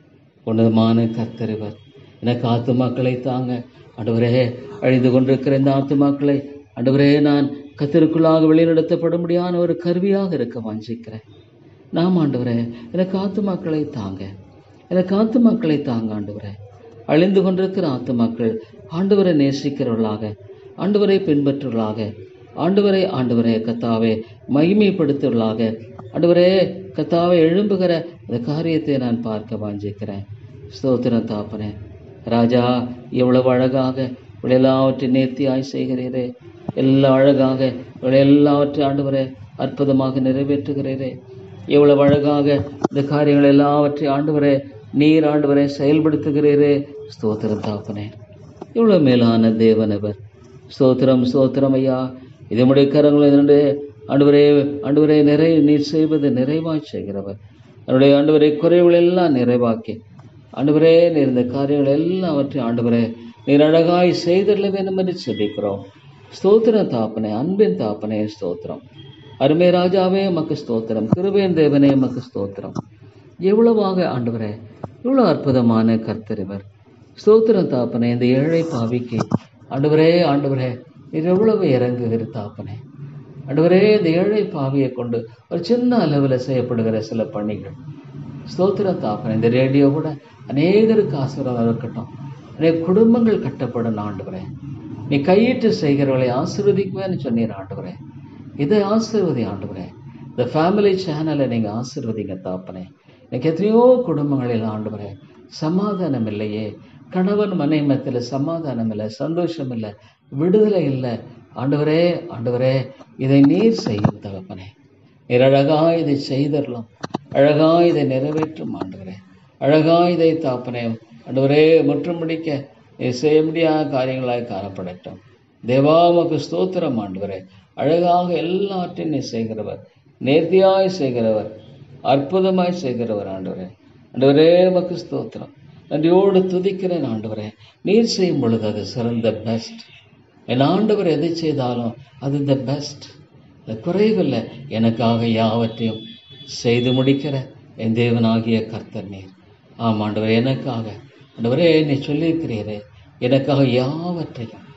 உன்னதமான கர்த்தர் இவர். எனக்கு ஆத்துமாக்களை தாங்க ஆண்டவரே. அழிந்து கொண்டிருக்கிற இந்த ஆத்துமாக்களை ஆண்டவரே நான் கர்த்தருக்குள்ளாக வழிநடத்தப்படும்படியான ஒரு கருவியாக இருக்க வாஞ்சிக்கிறேன். நாம் ஆண்டவரே எனக்கு ஆத்துமாக்களை தாங்க, எனக்கு ஆத்துமாக்களை தாங்க ஆண்டவரே. அழிந்து கொண்டிருக்கிற ஆத்துமாக்கள் ஆண்டவரை நேசிக்கிறவர்களாக, ஆண்டவரை பின்பற்றுவர்களாக, ஆண்டவரை ஆண்டவரே கர்த்தாவே மகிமைப்படுத்துவர்களாக, ஆண்டவரே கர்த்தாவே எழும்புகிற அந்த காரியத்தை நான் பார்க்க வாஞ்சிக்கிறேன். ஸ்தோத்திரம் தாப்பனே. ராஜா எவ்வளவு அழகாக எல்லாவற்றை நேர்த்தியாய் செய்கிறீரே, எல்லா அழகாக எல்லாவற்றை ஆண்டவரே அற்புதமாக நிறைவேற்றுகிறீரே. எவ்வளவு அழகாக இந்த காரியங்கள் எல்லாவற்றை ஆண்டவரே நீர் ஆண்டவரை செயல்படுத்துகிறீரே. ஸ்தோத்திரம் தாப்பனே. எவ்வளவு மேலான தேவன் அவர். ஸ்தோத்திரம் ஸ்தோத்திரம் ஐயா. இதனுடைய கரங்களை ஆண்டவரே ஆண்டவரே நிறை நீர் செய்வது நிறைவாய் செய்கிறவர். அவருடைய ஆண்டவரை குறைவுகள் எல்லாம் நிறைவாக்கி ஆண்டவரே நீர் இந்த காரியங்கள் எல்லாவற்றையும் ஆண்டவரே நீர் அழகாய் செய்தள்ள வேண்டும் என்று சொல்லிக்கிறோம். ஸ்தோத்திரம் தாப்பனே, அன்பின் தாப்பனே ஸ்தோத்திரம். அருமை ராஜாவே மக்கு ஸ்தோத்திரம். கிருபையின் தேவனே மக்கு ஸ்தோத்திரம். எவ்வளவாக ஆண்டவரே இவ்வளவு அற்புதமான கர்த்தர் இவர். ஸ்தோத்திரம் தாப்பனே. இந்த ஏழை பாவிக்கு ஆண்டவரே ஆண்டவரே இது எவ்வளவு இறங்குகிற தாப்பனே. ஆண்டவரே இந்த ஏழை பாவியை கொண்டு ஒரு சின்ன அளவில் செய்யப்படுகிற சில பணிகள் ஸ்தோத்திரம் தாப்பனே. இந்த ரேடியோ கூட அநேகருக்கு ஆசீர்வாதம் இருக்கட்டும், அநேக குடும்பங்கள் கட்டப்படும் ஆண்டவரே. நீ கையிட்டு செய்கிறவர்களை ஆசீர்வதிக்குவேன்னு சொன்னீர் ஆண்டவரே. இதை ஆசீர்வதி ஆண்டவரே. இந்த ஃபேமிலி சேனலை நீங்கள் ஆசீர்வதிங்க தாப்பனே. எனக்கு எத்தனையோ குடும்பங்களில் ஆண்டவரே சமாதானம் இல்லையே, கணவன் மனைவி மத்தியில் சமாதானம் இல்லை, சந்தோஷம் இல்லை, விடுதலை இல்லை. ஆண்டவரே ஆண்டவரே இதை நீர் செய்யும் தகப்பனே. நீர் அழகா இதை செய்தரலாம், அழகா இதை நிறைவேற்றும் ஆண்டவரே. அழகா இதை தாப்பனே ஆண்டவரே முற்றும் முடிக்க செய்ய முடியாத காரியங்களாய் காணப்படட்டும். தேவாமக்கு ஸ்தோத்திரம் ஆண்டவரே. அழகாக எல்லாவற்றையும் நீ செய்கிறவர், நேர்த்தியாய் செய்கிறவர், அற்புதமாய் செய்கிறவர் ஆண்டவரே. ஆண்டவரே மக்கு ஸ்தோத்திரம். நன்றியோடு துதிக்கிறேன் ஆண்டவரே. நீர் செய்யும் பொழுது அது சிறந்த பெஸ்ட். என் ஆண்டவர் எதை செய்தாலும் அது த பெஸ்ட். அது குறைவில்லை. எனக்காக யாவற்றையும் செய்து முடிக்கிற என் தேவனாகிய கர்த்தர் நீர். ஆம் ஆண்டவரே, எனக்காக ஆண்டவரே நீ சொல்லியிருக்கிறீரே, எனக்காக யாவற்றையும்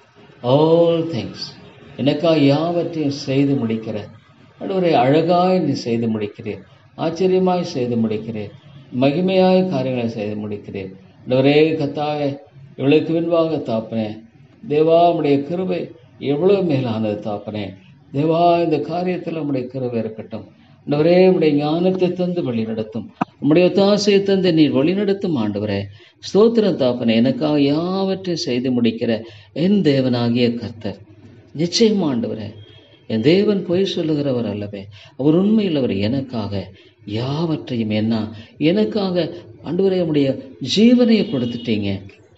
ஆல் திங்ஸ், எனக்காக யாவற்றையும் செய்து முடிக்கிற ஆண்டவரே, அழகாய் நீ செய்து முடிக்கிறீர், ஆச்சரியமாய் செய்து முடிக்கிறீர், மகிமையாய் காரியங்களை செய்து முடிக்கிறீர். ஆண்டவரே கர்த்தாவே, இவளுக்கு பின்பாக தாப்பனே தேவா, உம்முடைய கிருபை எவ்வளவு மேலானது தாப்பனே. தேவா, இந்த காரியத்தில் உம்முடைய கிருபை இருக்கட்டும். ஆண்டவரே, உம்முடைய ஞானத்தை தந்து வழி நடத்தும், உம்முடைய ஒத்தாசையை தந்து நீர் வழி நடத்தும். ஆண்டவரே ஸ்தோத்திரம் தாப்பனே. எனக்காக யாவற்றையும் செய்து முடிக்கிற என் தேவனாகிய கர்த்தர், நிச்சயம் ஆண்டவரே, என் தேவன் பொய் சொல்லுகிறவர் அல்லவே, அவர் உண்மையுள்ளவர். எனக்காக யாவற்றையும் என்ன எனக்காக ஆண்டவரே உம்முடைய ஜீவனையை கொடுத்துட்டீங்க,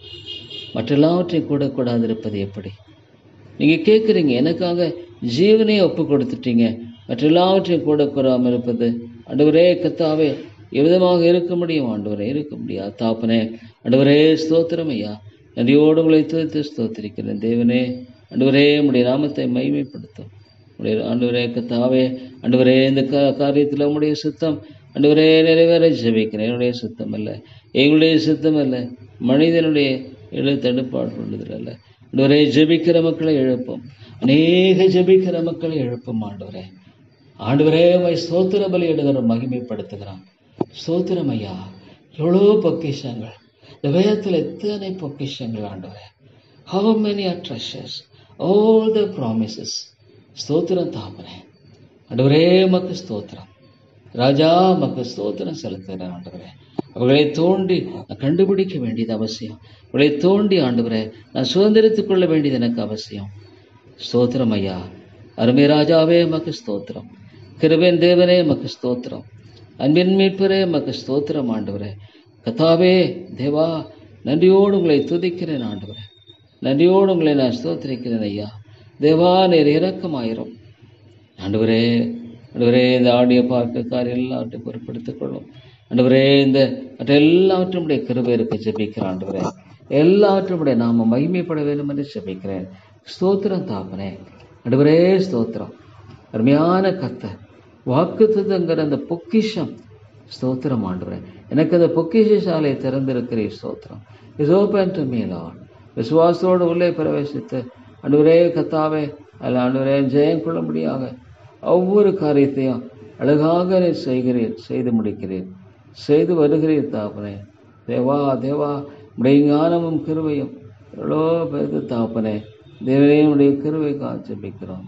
மற்றெல்லாவற்றையும் கூட கூடாது இருப்பது எப்படி? நீங்கள் கேட்குறீங்க, எனக்காக ஜீவனையை ஒப்பு கொடுத்துட்டீங்க, மற்றெல்லாவற்றையும் கூட கூறாமல் இருப்பது ஆண்டவரே கர்த்தாவே எவ்விதமாக இருக்க முடியும்? ஆண்டவரே இருக்க முடியாது தாப்பனே. ஆண்டவரே ஸ்தோத்திரம் ஐயா, நன்றியோடு உங்களை துதித்து ஸ்தோத்திரிக்கிறேன் தேவனே. ஆண்டவரே உம்முடைய நாமத்தை மகிமைப்படுத்தும். உடைய ஆண்டவரே கர்த்தாவே, ஆண்டவரே இந்த கா காரியத்தில் உம்முடைய சுத்தம் ஆண்டவரே நிறைவேற ஜெபிக்கிறேன். என்னுடைய சுத்தம் அல்ல, எங்களுடைய சுத்தம் அல்ல, மனிதனுடைய எழு தடுப்பாடு கொண்டதில் அல்ல. ஆண்டவரே ஜெபிக்கிற மக்களை எழுப்பும், அநேக ஜெபிக்கிற மக்களை எழுப்பும். ஆண்டவரே ஆண்டவரே மை ஸ்தோத்திர பலி எடுகிற மகிமைப்படுத்துகிறான். ஸ்தோத்திரம் ஐயா, எவ்வளோ பொக்கிஷங்கள் இந்த வேதத்தில், எத்தனை பொக்கிஷங்கள் ஆண்டவரே. how many are treasures, all the promises. ஸ்தோத்திரம் தாப்பனே. ஆண்டவரே மக்கு ஸ்தோத்திரம் ராஜா, மக்கு ஸ்தோத்திரம் செலுத்துகிறேன். ஆண்டவரே அவர்களை தோண்டி நான் கண்டுபிடிக்க வேண்டியது அவசியம். அவர்களை தோண்டி ஆண்டவரே நான் சுதந்திரித்துக் கொள்ள வேண்டியது எனக்கு அவசியம். ஸ்தோத்திரம் ஐயா, அருமை ராஜாவே மக்கு ஸ்தோத்திரம், கிருபையின் தேவனே மக்கு ஸ்தோத்திரம், அன்பின் மீட்பரே மக்கு ஸ்தோத்திரம். ஆண்டவரே கர்த்தாவே தேவா, நன்றியோடு உங்களை துதிக்கிறேன். ஆண்டவரே நன்றியோடு உங்களை நான் ஸ்தோத்திரிக்கிறேன் ஐயா. தேவா நேர் இரக்கமாயிரும். ஆண்டவரே ஆண்டவரே இந்த ஆடியோ பார்க்க காரியம் எல்லாவற்றையும் பொருட்படுத்திக் கொள்ளும். ஆண்டவரே இந்த மற்ற எல்லாவற்றும் உடைய கிருபை இருக்க ஜெபிக்கிறேன். ஆண்டவரே எல்லாவற்றும் உடைய நாம மகிமைப்பட வேண்டும் என்று ஜெபிக்கிறேன். ஸ்தோத்திரம் தாப்பனே. ஆண்டவரே ஸ்தோத்திரம், அருமையான கர்த்தர், வாக்குத்தத்தங்கிற அந்த பொக்கிஷம். ஸ்தோத்திரம் ஆண்டவரே, எனக்கு அந்த பொக்கிஷ சாலையை திறந்திருக்கிறீர். ஸ்தோத்திரம். Is open to me Lord. விசுவாசத்தோடு உள்ளே பிரவேசித்து ஆண்டவரே கர்த்தாவே, அதில் ஆண்டவரே ஜெயம் கொள்ளும்படியாக ஒவ்வொரு காரியத்தையும் அழகாக நீர் செய்கிறீர், செய்து முடிக்கிறீர், செய்து வருகிறீர் தாப்பனே. தேவா தேவா, உடைய ஞானமும் கிருபையும் எவ்வளோ பேருக்கு தாப்பனே. தேவனையும் உடைய கிருபை காட்சிப்பிக்கிறோம்.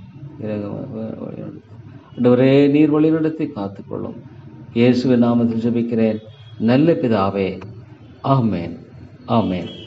ஆண்டவரே நீர் வழிநடத்தி காத்துக்கொள்ளும். இயேசுவின் நாமத்தில் ஜெபிக்கிறேன் நல்ல பிதாவே. ஆமேன், ஆமேன்.